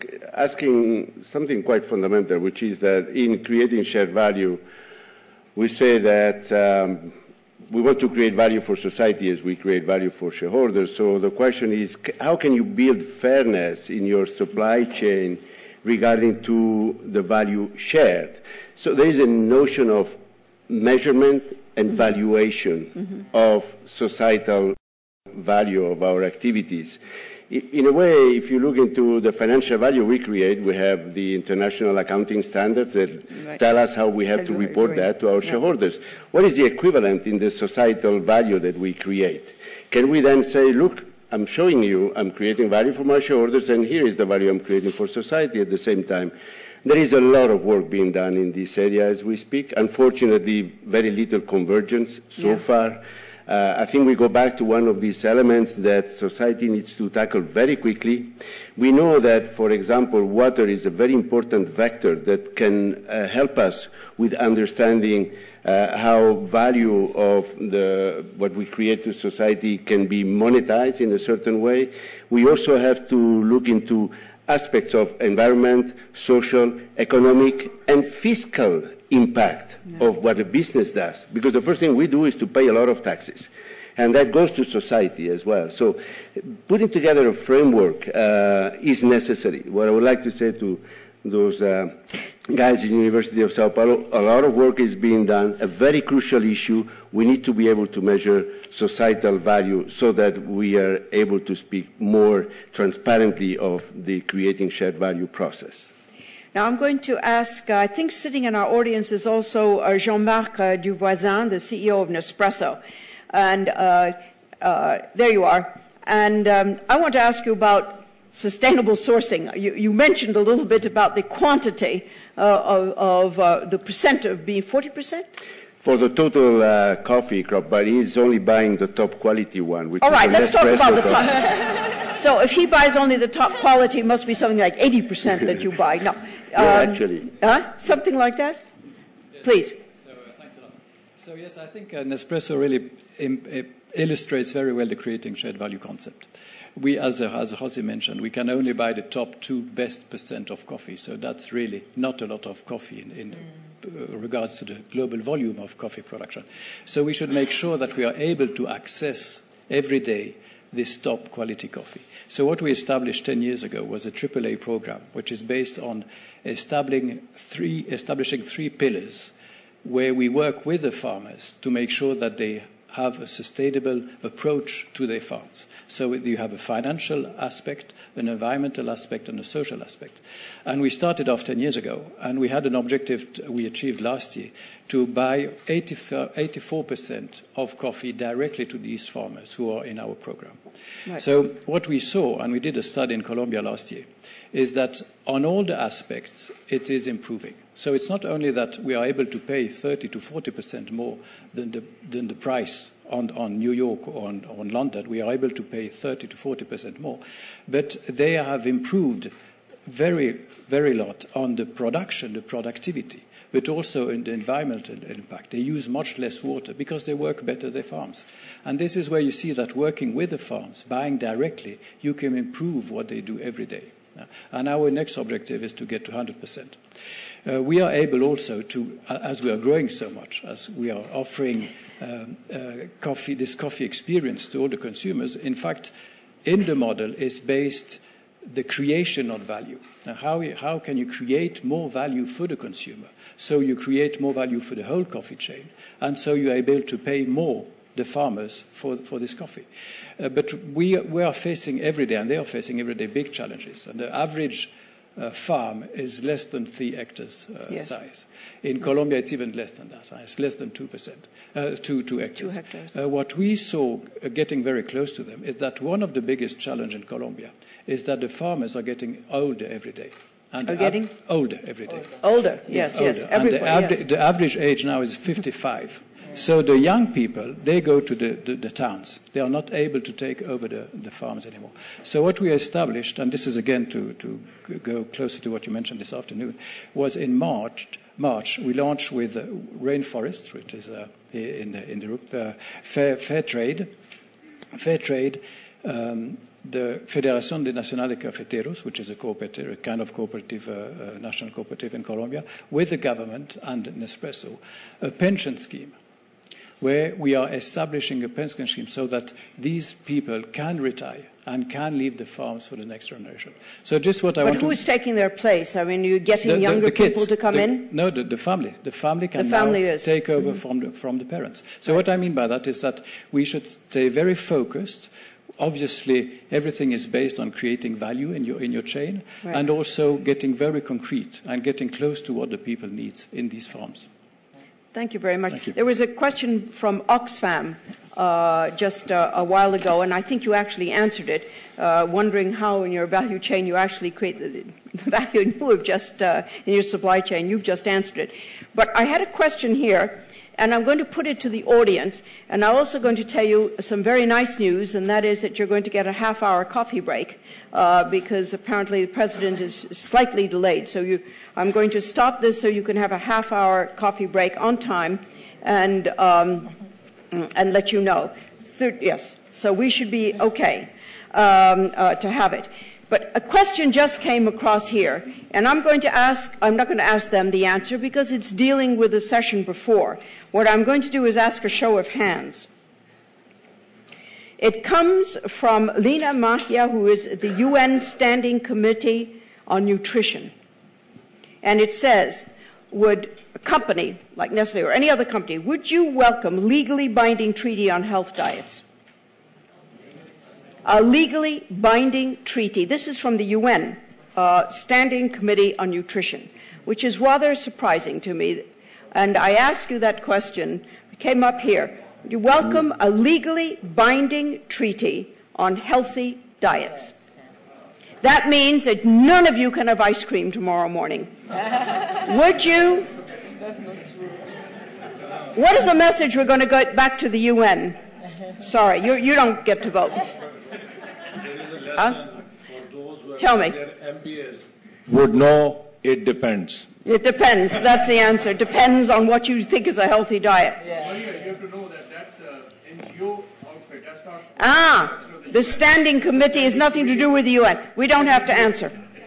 asking something quite fundamental, which is that in creating shared value, we say that we want to create value for society as we create value for shareholders. So the question is, how can you build fairness in your supply chain regarding to the value shared? So there is a notion of measurement and valuation of societal value of our activities. In a way, if you look into the financial value we create, we have the international accounting standards that tell us how we have to report that to our shareholders. What is the equivalent in the societal value that we create? Can we then say, look, I'm showing you I'm creating value for my shareholders, and here is the value I'm creating for society at the same time? There is a lot of work being done in this area as we speak. Unfortunately, very little convergence so far. I think we go back to one of these elements that society needs to tackle very quickly. We know that, for example, water is a very important vector that can help us with understanding how value of what we create to society can be monetized in a certain way. We also have to look into aspects of environment, social, economic, and fiscal impact of what a business does. Because the first thing we do is to pay a lot of taxes. And that goes to society as well. So putting together a framework is necessary. What I would like to say to those guys in the University of Sao Paulo, a lot of work is being done, a very crucial issue. We need to be able to measure societal value so that we are able to speak more transparently of the creating shared value process. Now I'm going to ask, I think sitting in our audience is also Jean-Marc Duvoisin, the CEO of Nespresso. And there you are. And I want to ask you about sustainable sourcing. You mentioned a little bit about the quantity of the percent of being 40%? For the total coffee crop, but he's only buying the top quality one. Which All right, is let's talk about the top. So if he buys only the top quality, it must be something like 80% that you buy. No, actually. Something like that? Please. Thanks a lot. So yes, I think Nespresso really illustrates very well the creating shared value concept. We, as Jose mentioned, we can only buy the top 2 best % of coffee, so that's really not a lot of coffee in regards to the global volume of coffee production. So we should make sure that we are able to access every day this top quality coffee. So what we established 10 years ago was a AAA program, which is based on establishing 3 pillars where we work with the farmers to make sure that they have a sustainable approach to their farms. So you have a financial aspect, an environmental aspect, and a social aspect. And we started off 10 years ago, and we had an objective we achieved last year to buy 84% of coffee directly to these farmers who are in our program. Right. So what we saw, and we did a study in Colombia last year, is that on all the aspects, it is improving. So it's not only that we are able to pay 30 to 40% more than the price on New York or on London. We are able to pay 30 to 40% more. But they have improved very, very lot on the production, the productivity, but also in the environmental impact. They use much less water because they work better their farms. And this is where you see that working with the farms, buying directly, you can improve what they do every day. And our next objective is to get to 100%. We are able also to, as we are growing so much, as we are offering this coffee experience to all the consumers, in fact, in the model is based the creation of value. Now, how can you create more value for the consumer? So you create more value for the whole coffee chain, and so you are able to pay more the farmers for this coffee. But we are facing every day, and they are facing every day, big challenges. And the average farm is less than 3 hectares size. In Colombia, it's even less than that. It's less than 2%, 2 hectares. 2 hectares. What we saw, getting very close to them, is that one of the biggest challenges in Colombia is that the farmers are getting older every day. And are getting? Older every day. Older, yes, older. yes. And the average age now is 55. So the young people, they go to the towns. They are not able to take over the farms anymore. So what we established, and this is again to go closer to what you mentioned this afternoon, was in March we launched with Rainforest, which is in the room, Fair Trade, the Federación de Nacional de Cafeteros, which is a cooperative, a kind of cooperative, national cooperative in Colombia, with the government and Nespresso, a pension scheme, where we are establishing a pension scheme so that these people can retire and can leave the farms for the next generation. So just what I want to... But who is taking their place? I mean, you're getting younger people to come in? No, the family. The family can now take over from the parents. So what I mean by that is that we should stay very focused. Obviously, everything is based on creating value in your chain, and also getting very concrete and getting close to what the people need in these farms. Thank you very much. Thank you. There was a question from Oxfam just a while ago, and I think you actually answered it, wondering how in your value chain you actually create the value. You have just, in your supply chain, you've just answered it. But I had a question here, and I'm going to put it to the audience, and I'm also going to tell you some very nice news, and that is that you're going to get a half-hour coffee break because apparently the president is slightly delayed. So I'm going to stop this so you can have a half-hour coffee break on time and let you know. Yes, so we should be okay to have it. But a question just came across here, and I'm not going to ask them the answer because it's dealing with the session before. What I'm going to do is ask a show of hands. It comes from Lina Mahia, who is at the UN Standing Committee on Nutrition. And it says, would a company like Nestle or any other company, would you welcome legally binding treaty on health diets? A legally binding treaty. This is from the UN Standing Committee on Nutrition, which is rather surprising to me. And I ask you that question. I came up here. Would you welcome a legally binding treaty on healthy diets? That means that none of you can have ice cream tomorrow morning. Would you? What is the message we're going to get back to the UN? Sorry, you don't get to vote. Huh? Tell me. Would know it depends. It depends. That's the answer. It depends on what you think is a healthy diet. Maria, you have to know that that's an NGO outfit. That's not. Ah, the Standing Committee has nothing to do with the UN. We don't have to answer.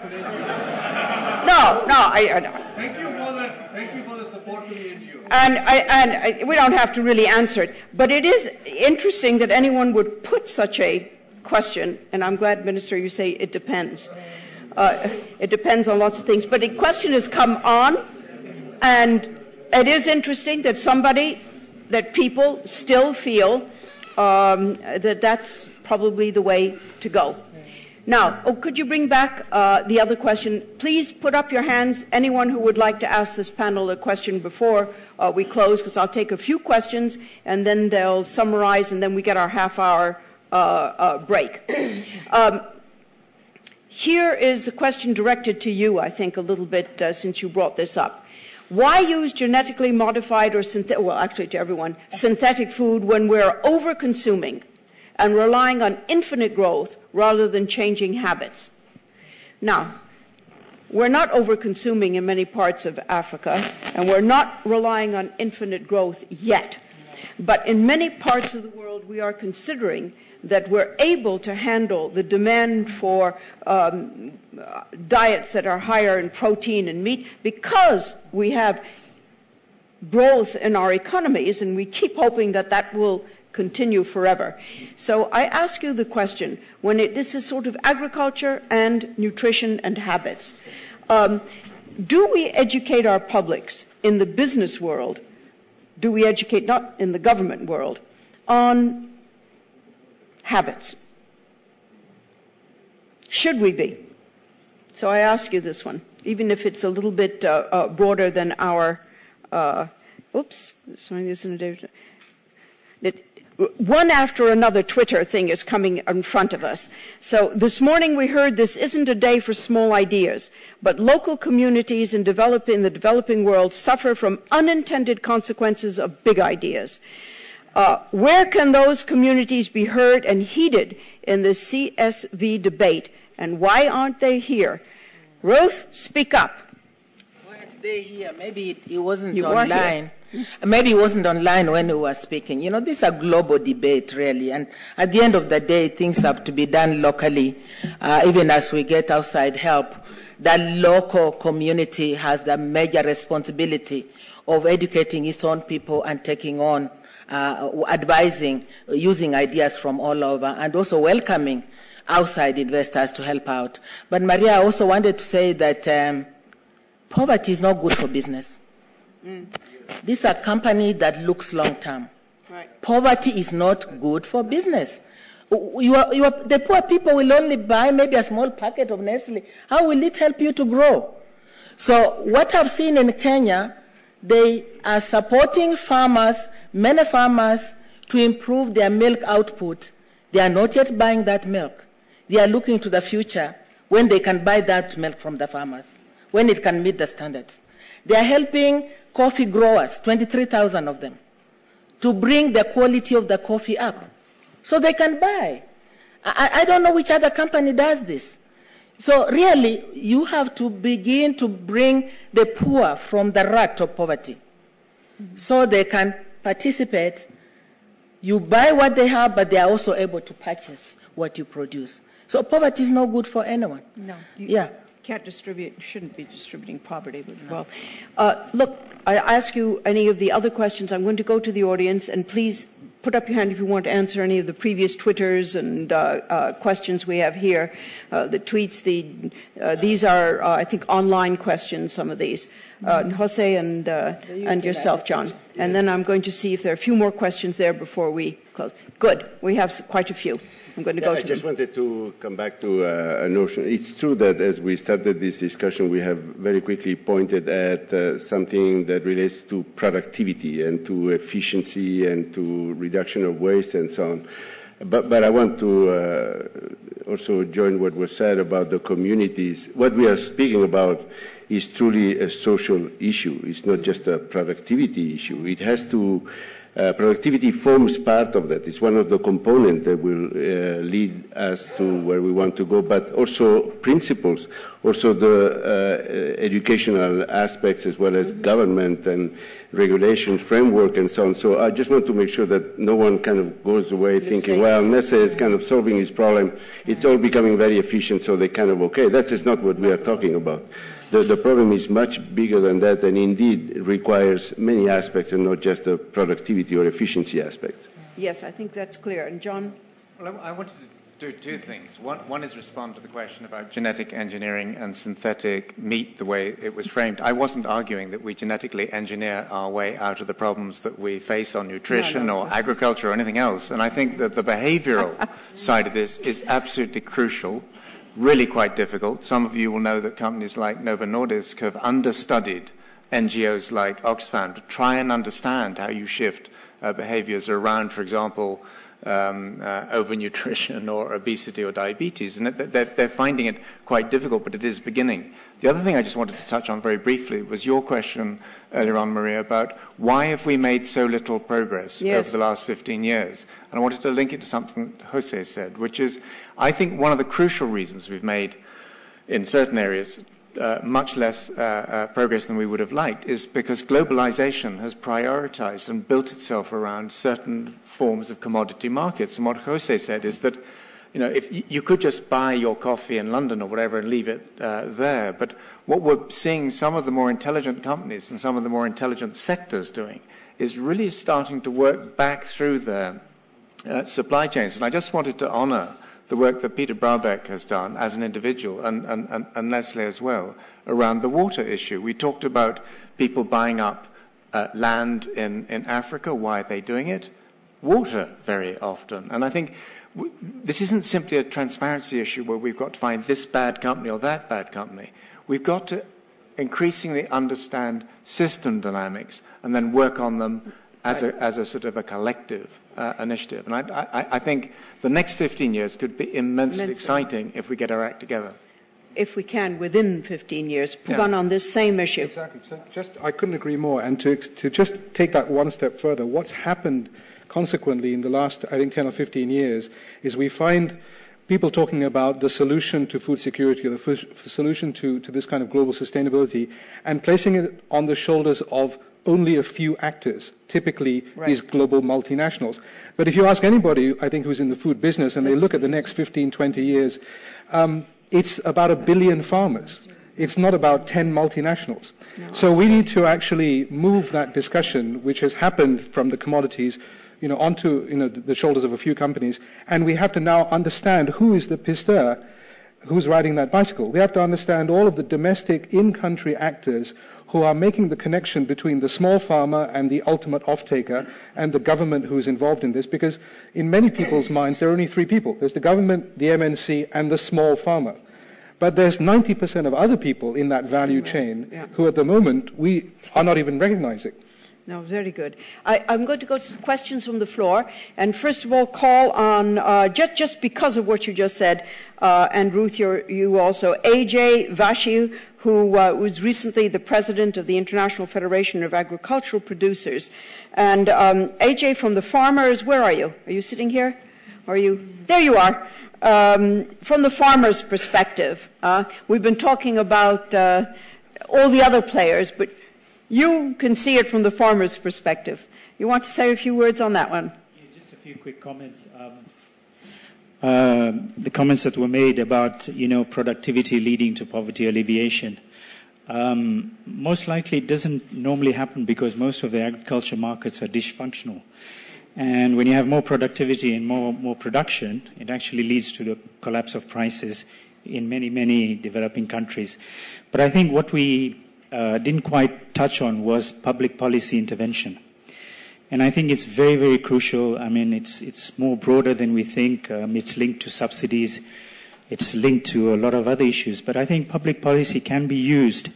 No, I know. Thank you for the support to the NGO. And we don't have to really answer it. But it is interesting that anyone would put such a question, and I'm glad, Minister, you say it depends. It depends on lots of things. But the question has come on, and it is interesting that people still feel that that's probably the way to go. Now, could you bring back the other question? Please put up your hands, anyone who would like to ask this panel a question before we close, because I'll take a few questions, and then they'll summarize, and then we get our half-hour break. Here is a question directed to you, I think, a little bit since you brought this up. Why use genetically modified or synthetic, well, actually to everyone, synthetic food when we're over-consuming and relying on infinite growth rather than changing habits? Now, we're not over-consuming in many parts of Africa, and we're not relying on infinite growth yet. But in many parts of the world, we are considering that we're able to handle the demand for diets that are higher in protein and meat because we have growth in our economies, and we keep hoping that that will continue forever. So I ask you the question, this is sort of agriculture and nutrition and habits. Do we educate our publics in the business world? Do we educate, not in the government world, on habits? Should we be? So I ask you this one, even if it's a little bit broader than our, one after another Twitter thing is coming in front of us. So this morning we heard this isn't a day for small ideas, but local communities in the developing world suffer from unintended consequences of big ideas. Where can those communities be heard and heeded in the CSV debate, and why aren't they here? Ruth, speak up. Why aren't they here? Maybe it wasn't online. Maybe it wasn't online when we were speaking. You know, this is a global debate, really, and at the end of the day, things have to be done locally, even as we get outside help. That local community has the major responsibility of educating its own people and taking on advising, using ideas from all over, and also welcoming outside investors to help out. But Maria, I also wanted to say that poverty is not good for business. This is a company that looks long-term. Right. Poverty is not good for business. The poor people will only buy maybe a small packet of Nestle. How will it help you to grow? So what I've seen in Kenya, they are supporting farmers, many farmers, to improve their milk output. They are not yet buying that milk. They are looking to the future when they can buy that milk from the farmers, when it can meet the standards. They are helping coffee growers, 23,000 of them, to bring the quality of the coffee up so they can buy. I don't know which other company does this. So really, you have to begin to bring the poor from the rut of poverty so they can participate. You buy what they have, but they are also able to purchase what you produce. So poverty is no good for anyone. No. Yeah. Can't distribute, shouldn't be distributing poverty. But, well, look, I ask you any of the other questions. I'm going to go to the audience, and please put up your hand if you want to answer any of the previous Twitters and questions we have here. The tweets, these are, I think, online questions, some of these. Jose and yourself, John. And then I'm going to see if there are a few more questions there before we close. Good. We have quite a few. I'm going to go to them. I just wanted to come back to a notion. It's true that as we started this discussion, we have very quickly pointed at something that relates to productivity and to efficiency and to reduction of waste and so on. But I want to also join what was said about the communities. What we are speaking about is truly a social issue. It's not just a productivity issue. It has to productivity forms part of that. It's one of the components that will lead us to where we want to go, but also principles, also the educational aspects as well as government and regulation framework and so on. So I just want to make sure that no one kind of goes away thinking, well, Nestlé is kind of solving his problem. It's all becoming very efficient, so they're kind of okay. That is not what we are talking about. The problem is much bigger than that, and indeed requires many aspects and not just a productivity or efficiency aspect. Yes, I think that's clear. And John? Well, I wanted to do two things. One is respond to the question about genetic engineering and synthetic meat, the way it was framed. I wasn't arguing that we genetically engineer our way out of the problems that we face on nutrition or agriculture or anything else. And I think that the behavioral side of this is absolutely crucial. Really quite difficult. Some of you will know that companies like Novo Nordisk have understudied NGOs like Oxfam to try and understand how you shift behaviors around, for example, overnutrition or obesity or diabetes. And they're finding it quite difficult, but it is beginning. The other thing I just wanted to touch on very briefly was your question earlier on, Maria, about why have we made so little progress over the last 15 years? And I wanted to link it to something that Jose said, which is, I think one of the crucial reasons we've made, in certain areas, much less progress than we would have liked is because globalization has prioritized and built itself around certain forms of commodity markets. And what Jose said is that, you know, if you could just buy your coffee in London or whatever and leave it there, but what we're seeing some of the more intelligent companies and some of the more intelligent sectors doing is really starting to work back through their supply chains. And I just wanted to honor the work that Peter Brabeck has done as an individual and Nestlé as well around the water issue. We talked about people buying up land in Africa. Why are they doing it? Water very often. And I think this isn't simply a transparency issue where we've got to find this bad company or that bad company. We've got to increasingly understand system dynamics and then work on them as a sort of a collective initiative. And I think the next 15 years could be immensely exciting if we get our act together. If we can, within 15 years, Pugan on this same issue. Exactly. So I couldn't agree more. And to just take that one step further, what's happened consequently in the last, I think, 10 or 15 years is we find people talking about the solution to food security or the solution to this kind of global sustainability and placing it on the shoulders of only a few actors, typically these global multinationals. But if you ask anybody, I think, who's in the food business and they look at the next 15, 20 years, it's about 1 billion farmers. It's not about 10 multinationals. No, so we need to actually move that discussion, which has happened from the commodities, onto the shoulders of a few companies, and we have to now understand who is the pisteur who's riding that bicycle. We have to understand all of the domestic in-country actors who are making the connection between the small farmer and the ultimate off-taker and the government who's involved in this, because in many people's minds there are only three people. There's the government, the MNC, and the small farmer. But there's 90% of other people in that value chain who at the moment we are not even recognizing. No, very good. I'm going to go to some questions from the floor. And first of all, call on, just because of what you just said, and Ruth, you also, AJ Vashi, who was recently the president of the International Federation of Agricultural Producers. And AJ from the farmers, where are you? Are you sitting here? Are you? There you are. From the farmers' perspective, we've been talking about all the other players, but you can see it from the farmer's perspective. You want to say a few words on that one? Yeah, just a few quick comments. The comments that were made about, productivity leading to poverty alleviation. Most likely it doesn't normally happen because most of the agriculture markets are dysfunctional. And when you have more productivity and more production, it actually leads to the collapse of prices in many, many developing countries. But I think what we didn't quite touch on was public policy intervention. And I think it's very, very crucial. I mean, it's more broader than we think. It's linked to subsidies. It's linked to a lot of other issues. But I think public policy can be used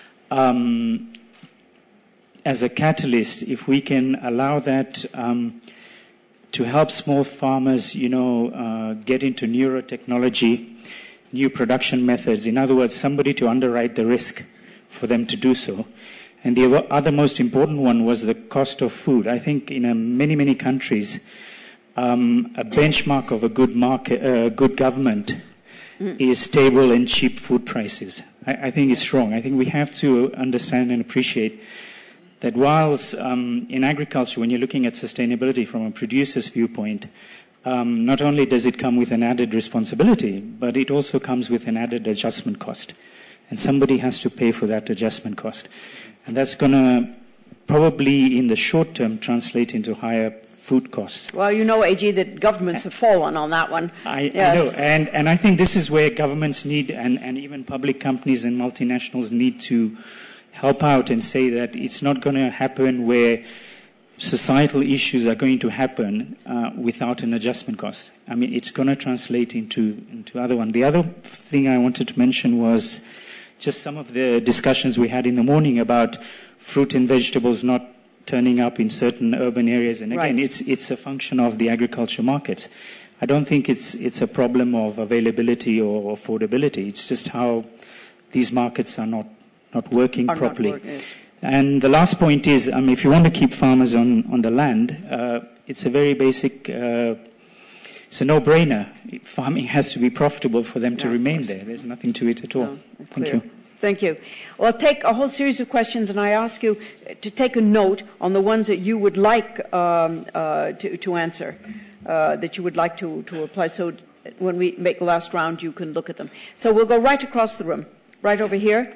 as a catalyst if we can allow that to help small farmers, get into neurotechnology, new production methods. In other words, somebody to underwrite the risk for them to do so. And the other most important one was the cost of food. I think in many, many countries, a benchmark of a good market, good government is stable and cheap food prices. I think it's wrong. I think we have to understand and appreciate that whilst in agriculture, when you're looking at sustainability from a producer's viewpoint, not only does it come with an added responsibility, but it also comes with an added adjustment cost. And somebody has to pay for that adjustment cost. And that's going to probably, in the short term, translate into higher food costs. Well, you know, AG, that governments have fallen on that one. I know. And I think this is where governments need, and even public companies and multinationals need to help out and say that it's not going to happen where societal issues are going to happen without an adjustment cost. I mean, it's going to translate into other one. The other thing I wanted to mention was just some of the discussions we had in the morning about fruit and vegetables not turning up in certain urban areas. And again, it's a function of the agriculture markets. I don't think it's a problem of availability or affordability. It's just how these markets are not working properly. And the last point is, if you want to keep farmers on the land, it's a very basic, it's a no-brainer. Farming has to be profitable for them to remain there. There's nothing to it at all. Thank you. Thank you. Well, I'll take a whole series of questions, and I ask you to take a note on the ones that you would like to answer, that you would like to apply. So when we make the last round, you can look at them. So we'll go right across the room, right over here.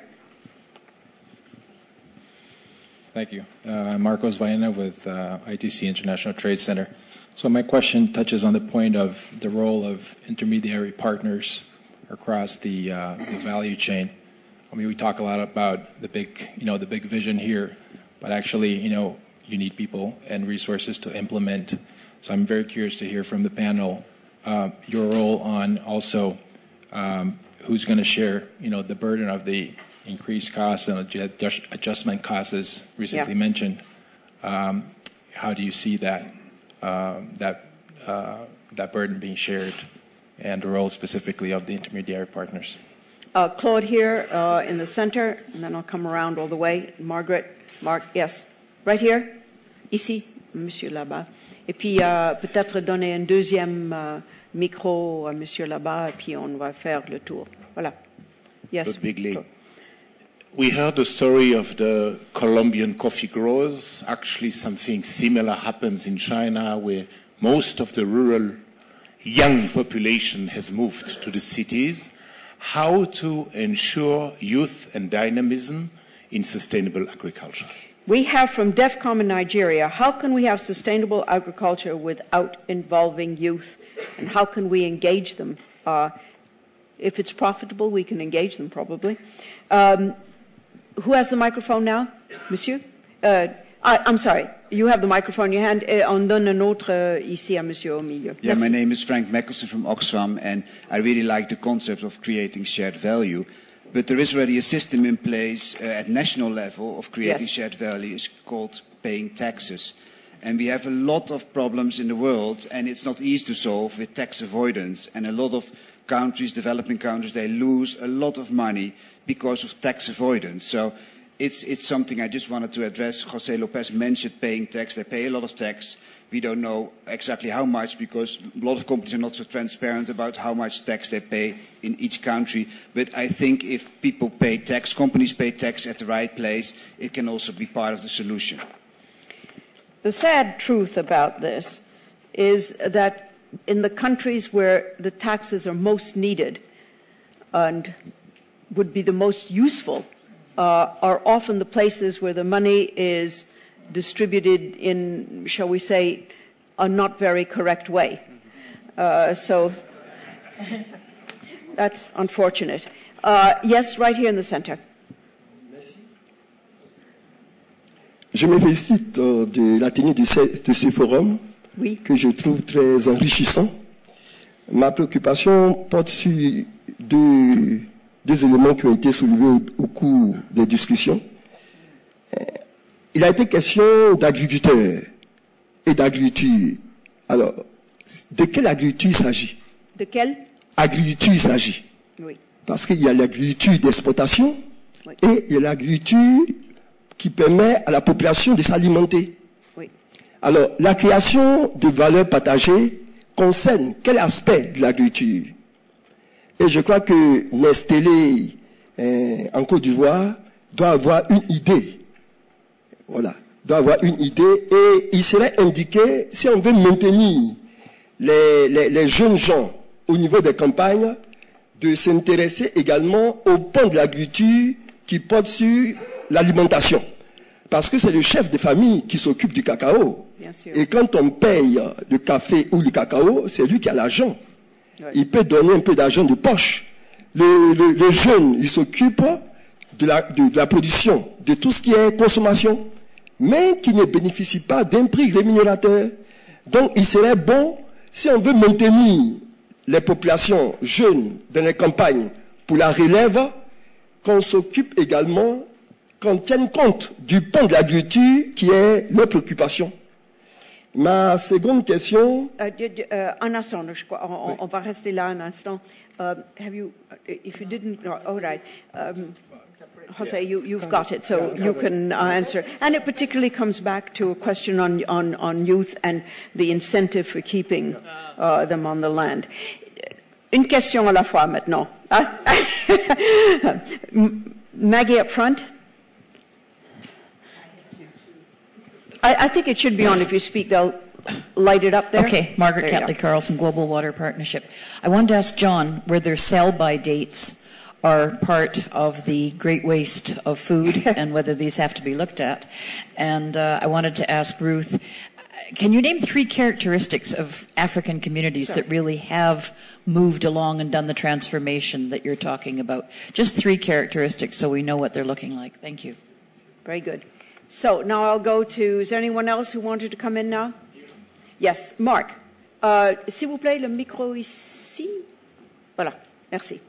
Thank you. Marcos Vaina with ITC International Trade Center. So my question touches on the point of the role of intermediary partners across the value chain. I mean, we talk a lot about the big vision here, but actually, you need people and resources to implement. So I'm very curious to hear from the panel your role on also who's going to share, the burden of the increased costs and adjustment costs, as recently mentioned. How do you see that burden being shared, and the role specifically of the intermediary partners? Claude here in the center, and then I'll come around all the way. Margaret, Mark, yes, right here, ici, Monsieur là-bas. Et puis peut-être donner un deuxième micro à Monsieur là-bas, et puis on va faire le tour. Voilà. Yes. Bigley. We heard the story of the Colombian coffee growers. Actually, something similar happens in China, where most of the rural young population has moved to the cities. How to ensure youth and dynamism in sustainable agriculture? We have from DEFCOM in Nigeria, how can we have sustainable agriculture without involving youth? And how can we engage them? If it's profitable, we can engage them probably. Who has the microphone now? Monsieur? I'm sorry. You have the microphone in your hand. On donne un autre ici à Monsieur au milieu. Yeah, my name is Frank Mickelson from Oxfam, and I really like the concept of creating shared value. But there is already a system in place at national level of creating shared value. It's called paying taxes. And we have a lot of problems in the world, and it's not easy to solve with tax avoidance. And a lot of countries, developing countries, they lose a lot of money because of tax avoidance. So it's something I just wanted to address. José López mentioned paying tax. They pay a lot of tax. We don't know exactly how much because a lot of companies are not so transparent about how much tax they pay in each country. But I think if people pay tax, companies pay tax at the right place, it can also be part of the solution. The sad truth about this is that in the countries where the taxes are most needed and would be the most useful are often the places where the money is distributed in, shall we say, a not very correct way. So that's unfortunate. Yes, right here in the center. Je me félicite de la tenue de ce forum, que je trouve très enrichissant. Ma préoccupation porte sur deux éléments qui ont été soulevés au cours des discussions. Il a été question d'agriculteurs et d'agriculture. Alors, de quelle agriculture il s'agit? De quelle agriculture il s'agit? Oui. Parce qu'il y a l'agriculture d'exportation et il y a l'agriculture qui permet à la population de s'alimenter. Oui. Alors, la création de valeurs partagées concerne quel aspect de l'agriculture? Et je crois que Nestlé, en Côte d'Ivoire, doit avoir une idée. Voilà, doit avoir une idée et il serait indiqué, si on veut maintenir les jeunes gens au niveau des campagnes, de s'intéresser également au pan de l'agriculture qui porte sur l'alimentation. Parce que c'est le chef de famille qui s'occupe du cacao. Bien sûr. Et quand on paye le café ou le cacao, c'est lui qui a l'argent. Ouais. Il peut donner un peu d'argent de poche. Le jeune, il s'occupe de la production, de tout ce qui est consommation, mais qui ne bénéficie pas d'un prix rémunérateur. Donc il serait bon, si on veut maintenir les populations jeunes dans les campagnes pour la relève, qu'on s'occupe également, qu'on tienne compte du pan de l'agriculture qui est leur préoccupation. Ma seconde question... un instant, je crois, on va rester là un instant. Have you, if you didn't, all right. Jose, you've got it, so you can answer. And it particularly comes back to a question on youth and the incentive for keeping them on the land. Une question à la fois maintenant. Maggie up front. I think it should be on. If you speak, they'll light it up there. Okay, Margaret Catley Carlson, Global Water Partnership. I wanted to ask John whether sell-by dates are part of the great waste of food and whether these have to be looked at. And I wanted to ask Ruth, can you name 3 characteristics of African communities that really have moved along and done the transformation that you're talking about? Just 3 characteristics so we know what they're looking like. Thank you. Very good. So now I'll go to, is there anyone else who wanted to come in now? Yes, Mark. S'il vous plaît, le micro ici. Voilà, merci.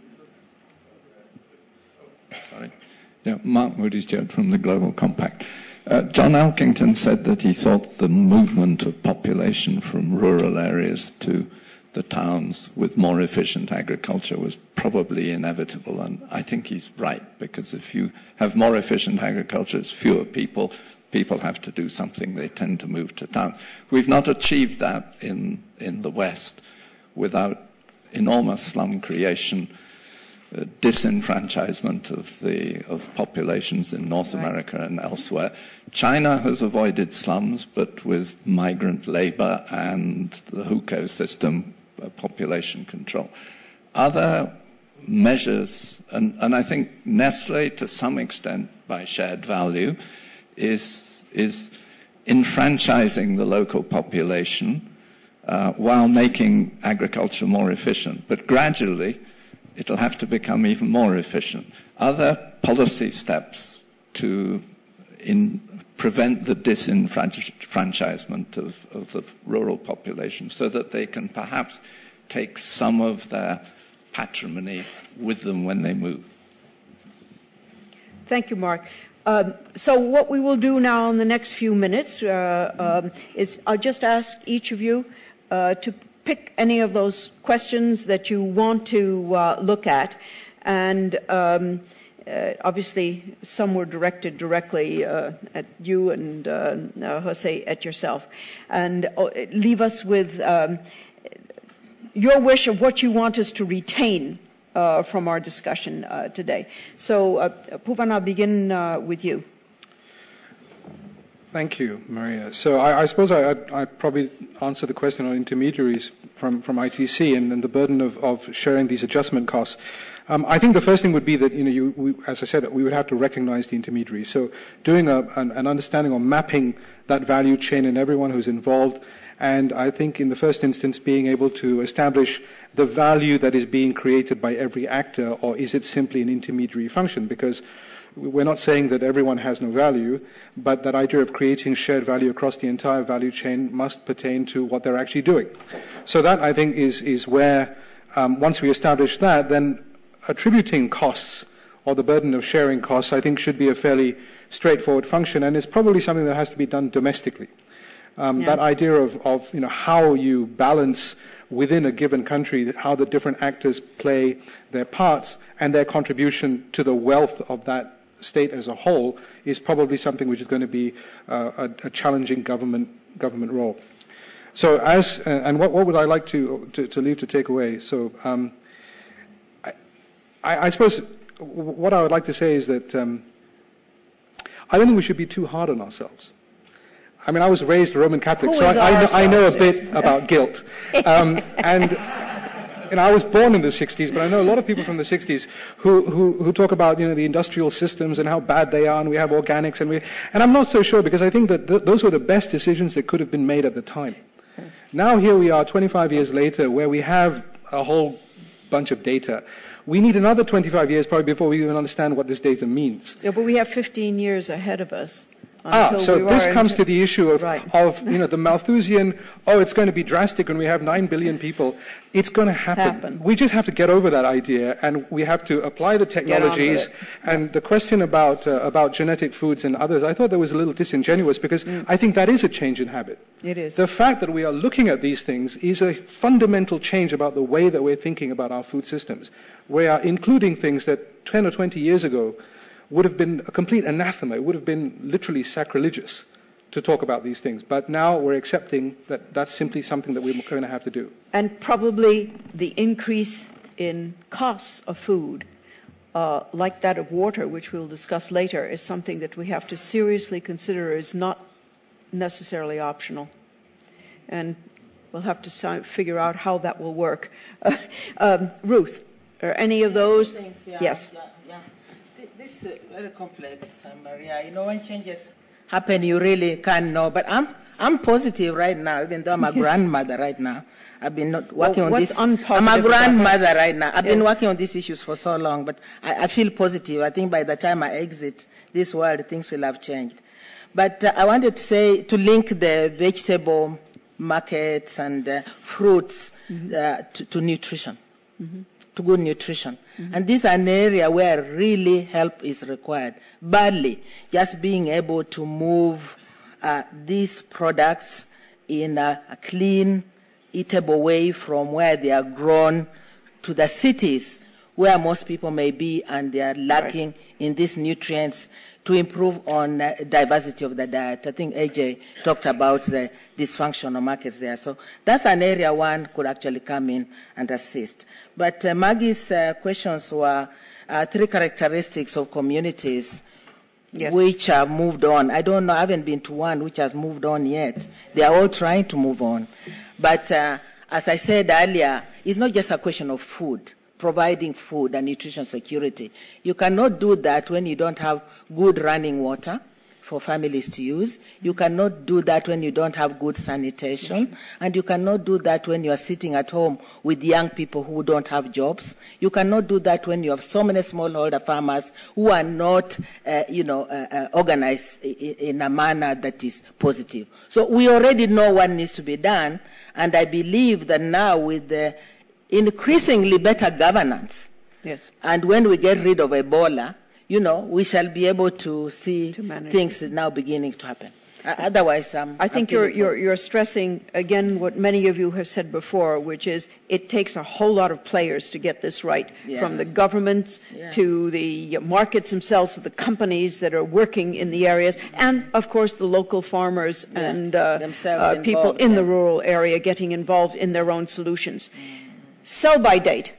Sorry. Yeah, Mark Moody-Stewart from the Global Compact. John Elkington said that he thought the movement of population from rural areas to the towns with more efficient agriculture was probably inevitable, and I think he's right, because if you have more efficient agriculture, it's fewer people have to do something, they tend to move to town. We've not achieved that in the West without enormous slum creation, disenfranchisement of populations in North America and elsewhere. China has avoided slums, but with migrant labor and the hukou system, population control. Other measures, and I think Nestle, to some extent, by shared value, is enfranchising the local population while making agriculture more efficient. But gradually, it'll have to become even more efficient. Other policy steps to prevent the disenfranchisement of the rural population so that they can perhaps take some of their patrimony with them when they move. Thank you, Mark. So what we will do now in the next few minutes is I'll just ask each of you to pick any of those questions that you want to look at. And obviously, some were directed directly at you and Jose, at yourself. And leave us with your wish of what you want us to retain from our discussion today. So, Pouvana, begin with you. Thank you, Maria. So I suppose I'd probably answer the question on intermediaries from ITC and the burden of sharing these adjustment costs. I think the first thing would be that, as I said, we would have to recognize the intermediaries. So doing an understanding or mapping that value chain and everyone who's involved, And I think in the first instance, being able to establish the value that is being created by every actor, or is it simply an intermediary function? Because we're not saying that everyone has no value, but that idea of creating shared value across the entire value chain must pertain to what they're actually doing. So that, I think, is where, once we establish that, then attributing costs or the burden of sharing costs, I think, should be a fairly straightforward function, and it's probably something that has to be done domestically. That idea of how you balance within a given country, how the different actors play their parts and their contribution to the wealth of that state as a whole is probably something which is going to be a challenging government role. So and what would I like to leave to take away? So I suppose what I would like to say is that I don't think we should be too hard on ourselves. I mean, I was raised a Roman Catholic, so I know a bit about guilt. And I was born in the 60s, but I know a lot of people from the 60s who talk about the industrial systems and how bad they are, and we have organics, and I'm not so sure, because I think that those were the best decisions that could have been made at the time. Yes. Now here we are 25 years later, where we have a whole bunch of data. We need another 25 years probably before we even understand what this data means. Yeah, but we have 15 years ahead of us. So this comes to the issue of the Malthusian, it's going to be drastic when we have 9 billion people. It's going to happen. We just have to get over that idea, and we have to apply the technologies. And the question about genetic foods and others, I thought that was a little disingenuous, because I think that is a change in habit. It is. The fact that we are looking at these things is a fundamental change about the way that we're thinking about our food systems. We are including things that 10 or 20 years ago would have been a complete anathema. It would have been literally sacrilegious to talk about these things. But now we're accepting that that's simply something that we're going to have to do. And probably the increase in costs of food, like that of water, which we'll discuss later, is something that we have to seriously consider is not necessarily optional. And we'll have to figure out how that will work. Ruth, are any of those? Yes. This is very complex, Maria. When changes happen, you really can't know. But I'm positive right now, even though I'm a grandmother right now. I've been working on this. I'm a grandmother right now. I've been working on these issues for so long, but I feel positive. I think by the time I exit this world, things will have changed. But I wanted to say, to link the vegetable markets and fruits to nutrition. Mm-hmm. To good nutrition. Mm-hmm. And this is an area where really help is required, badly. Just being able to move these products in a clean, eatable way from where they are grown to the cities where most people may be, and they are lacking in these nutrients, to improve on diversity of the diet. I think AJ talked about the dysfunctional markets there. So that's an area one could actually come in and assist. But Maggie's questions were 3 characteristics of communities which have moved on. I don't know, I haven't been to one which has moved on yet. They are all trying to move on. But as I said earlier, it's not just a question of food, providing food and nutrition security. You cannot do that when you don't have good running water for families to use. You cannot do that when you don't have good sanitation. And you cannot do that when you are sitting at home with young people who don't have jobs. You cannot do that when you have so many smallholder farmers who are not, organized in a manner that is positive. So we already know what needs to be done. And I believe that now with the increasingly better governance, and when we get rid of Ebola, we shall be able to see things now beginning to happen. Otherwise, I think you're stressing again what many of you have said before, which is it takes a whole lot of players to get this right, from the governments to the markets themselves, to the companies that are working in the areas, and of course the local farmers and people in the rural area getting involved in their own solutions. Sell-by date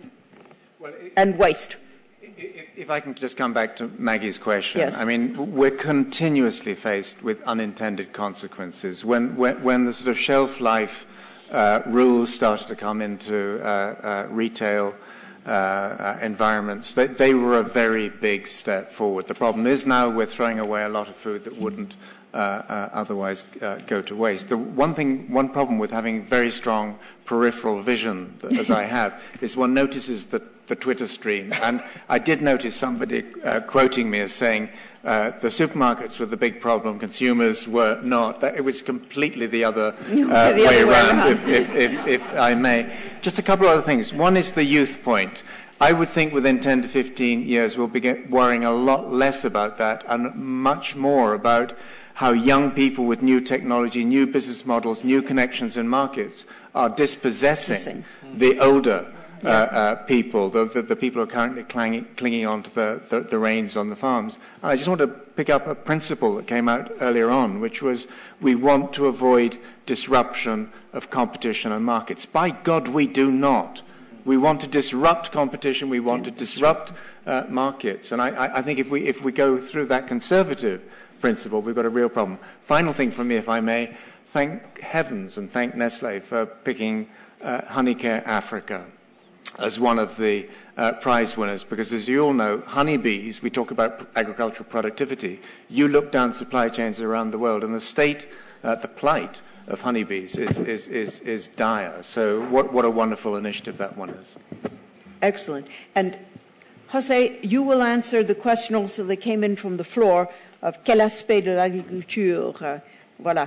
and waste. If I can just come back to Maggie's question. Yes. I mean, we're continuously faced with unintended consequences. When the sort of shelf life rules started to come into retail environments, they were a very big step forward. The problem is now we're throwing away a lot of food that wouldn't otherwise go to waste. The one problem with having very strong peripheral vision, as I have, is one notices the Twitter stream. And I did notice somebody quoting me as saying the supermarkets were the big problem, consumers were not. It was completely the other way around, if I may. Just a couple of other things. One is the youth point. I would think within 10 to 15 years we'll be worrying a lot less about that and much more about how young people with new technology, new business models, new connections in markets are dispossessing the older people, the people who are currently clinging on to the reins on the farms. I just want to pick up a principle that came out earlier on, which was we want to avoid disruption of competition and markets. By God, we do not. We want to disrupt competition. We want to disrupt markets. And I think if we go through that conservative principle, we've got a real problem. Final thing from me, if I may, thank heavens and thank Nestle for picking Honeycare Africa as one of the prize winners, because as you all know, honeybees, we talk about agricultural productivity, you look down supply chains around the world and the state, the plight of honeybees is dire. So what a wonderful initiative that one is. Excellent. And Jose, you will answer the question also that came in from the floor of quel aspect de l'agriculture, voilà,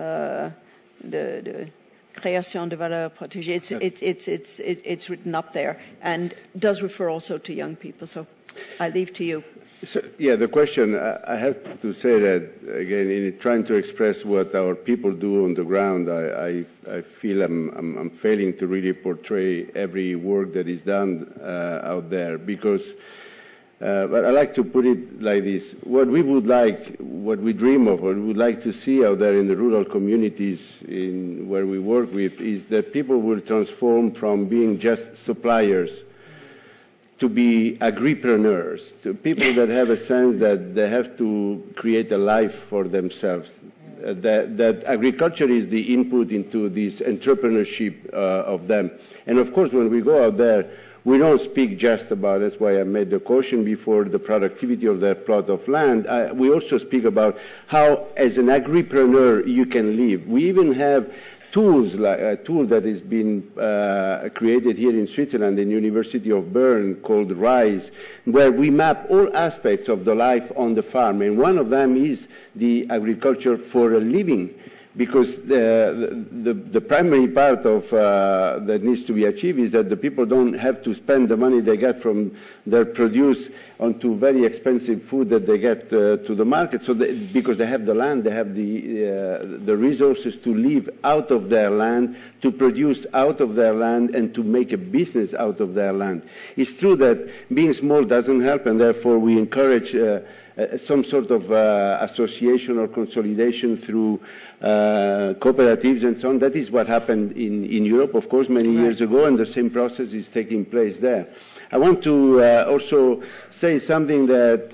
de création de valeur protégée. It's written up there and does refer also to young people. So I leave to you. So, yeah, the question, I have to say that, again, in trying to express what our people do on the ground, I feel I'm failing to really portray every work that is done out there, because but I like to put it like this. What we would like, what we dream of, what we would like to see out there in the rural communities where we work with, is that people will transform from being just suppliers to be agripreneurs, to people that have a sense that they have to create a life for themselves, that agriculture is the input into this entrepreneurship of them. And of course, when we go out there, we don't speak just about, that's why I made the caution before, the productivity of that plot of land. We also speak about how, as an agripreneur, you can live. We even have tools, like a tool that has been created here in Switzerland, in the University of Bern, called RISE, where we map all aspects of the life on the farm. And one of them is the agriculture for a living, because the primary part of that needs to be achieved is that the people don't have to spend the money they get from their produce onto very expensive food that they get to the market. So because they have the land, they have the resources to live out of their land, to produce out of their land, and to make a business out of their land. It's true that being small doesn't help, and therefore we encourage some sort of association or consolidation through cooperatives and so on. That is what happened in Europe, of course, many years ago, and the same process is taking place there. I want to also say something that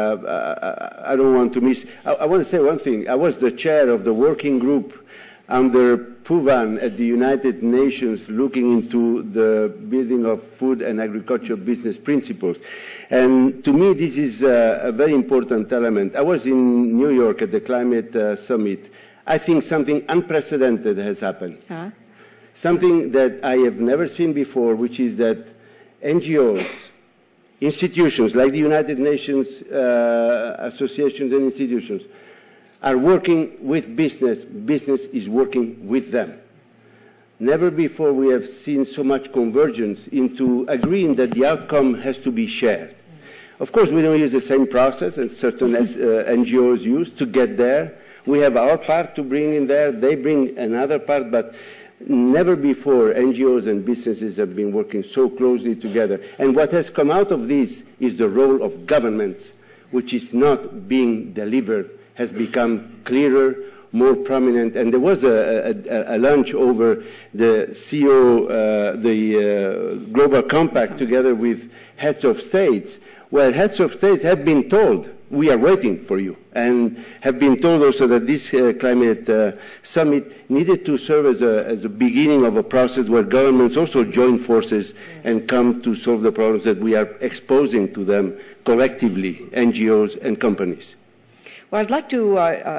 I don't want to miss. I want to say one thing. I was the chair of the working group under PUVAN at the United Nations looking into the building of food and agriculture business principles. And to me, this is a very important element. I was in New York at the Climate Summit. I think something unprecedented has happened. Huh? Something that I have never seen before, which is that NGOs, institutions like the United Nations associations and institutions are working with business. Business is working with them. Never before we have seen so much convergence into agreeing that the outcome has to be shared. Of course, we don't use the same process as certain NGOs use to get there. We have our part to bring in there, they bring another part, but never before NGOs and businesses have been working so closely together. And what has come out of this is the role of governments, which is not being delivered, has become clearer, more prominent. And there was a lunch over the CEO, the Global Compact, together with heads of states, where heads of states have been told, we are waiting for you, and have been told also that this climate summit needed to serve as a beginning of a process where governments also join forces and come to solve the problems that we are exposing to them collectively, NGOs and companies. Well, I'd like to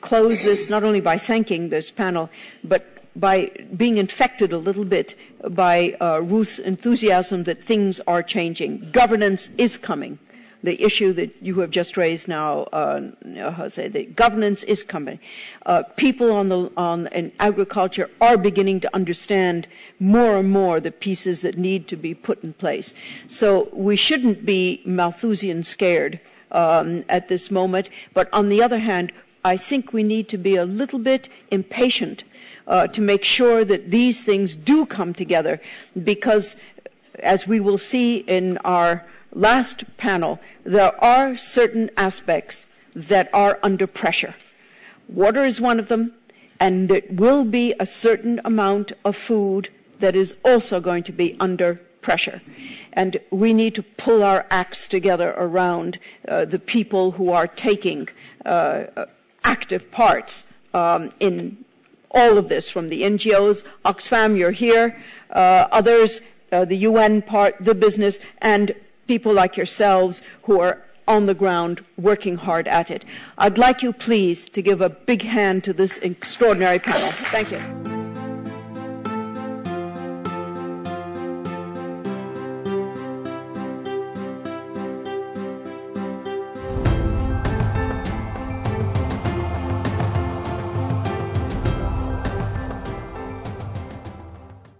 close this not only by thanking this panel, but by being infected a little bit by Ruth's enthusiasm that things are changing. Governance is coming. The issue that you have just raised now, Jose, the governance is coming. People in agriculture are beginning to understand more and more the pieces that need to be put in place. So we shouldn't be Malthusian scared at this moment. But on the other hand, I think we need to be a little bit impatient to make sure that these things do come together, because as we will see in our last panel, there are certain aspects that are under pressure. Water is one of them, and it will be a certain amount of food that is also going to be under pressure. And we need to pull our acts together around the people who are taking active parts in all of this, from the NGOs, Oxfam, you're here, others, the UN part, the business, and people like yourselves who are on the ground working hard at it. I'd like you, please, to give a big hand to this extraordinary panel. Thank you.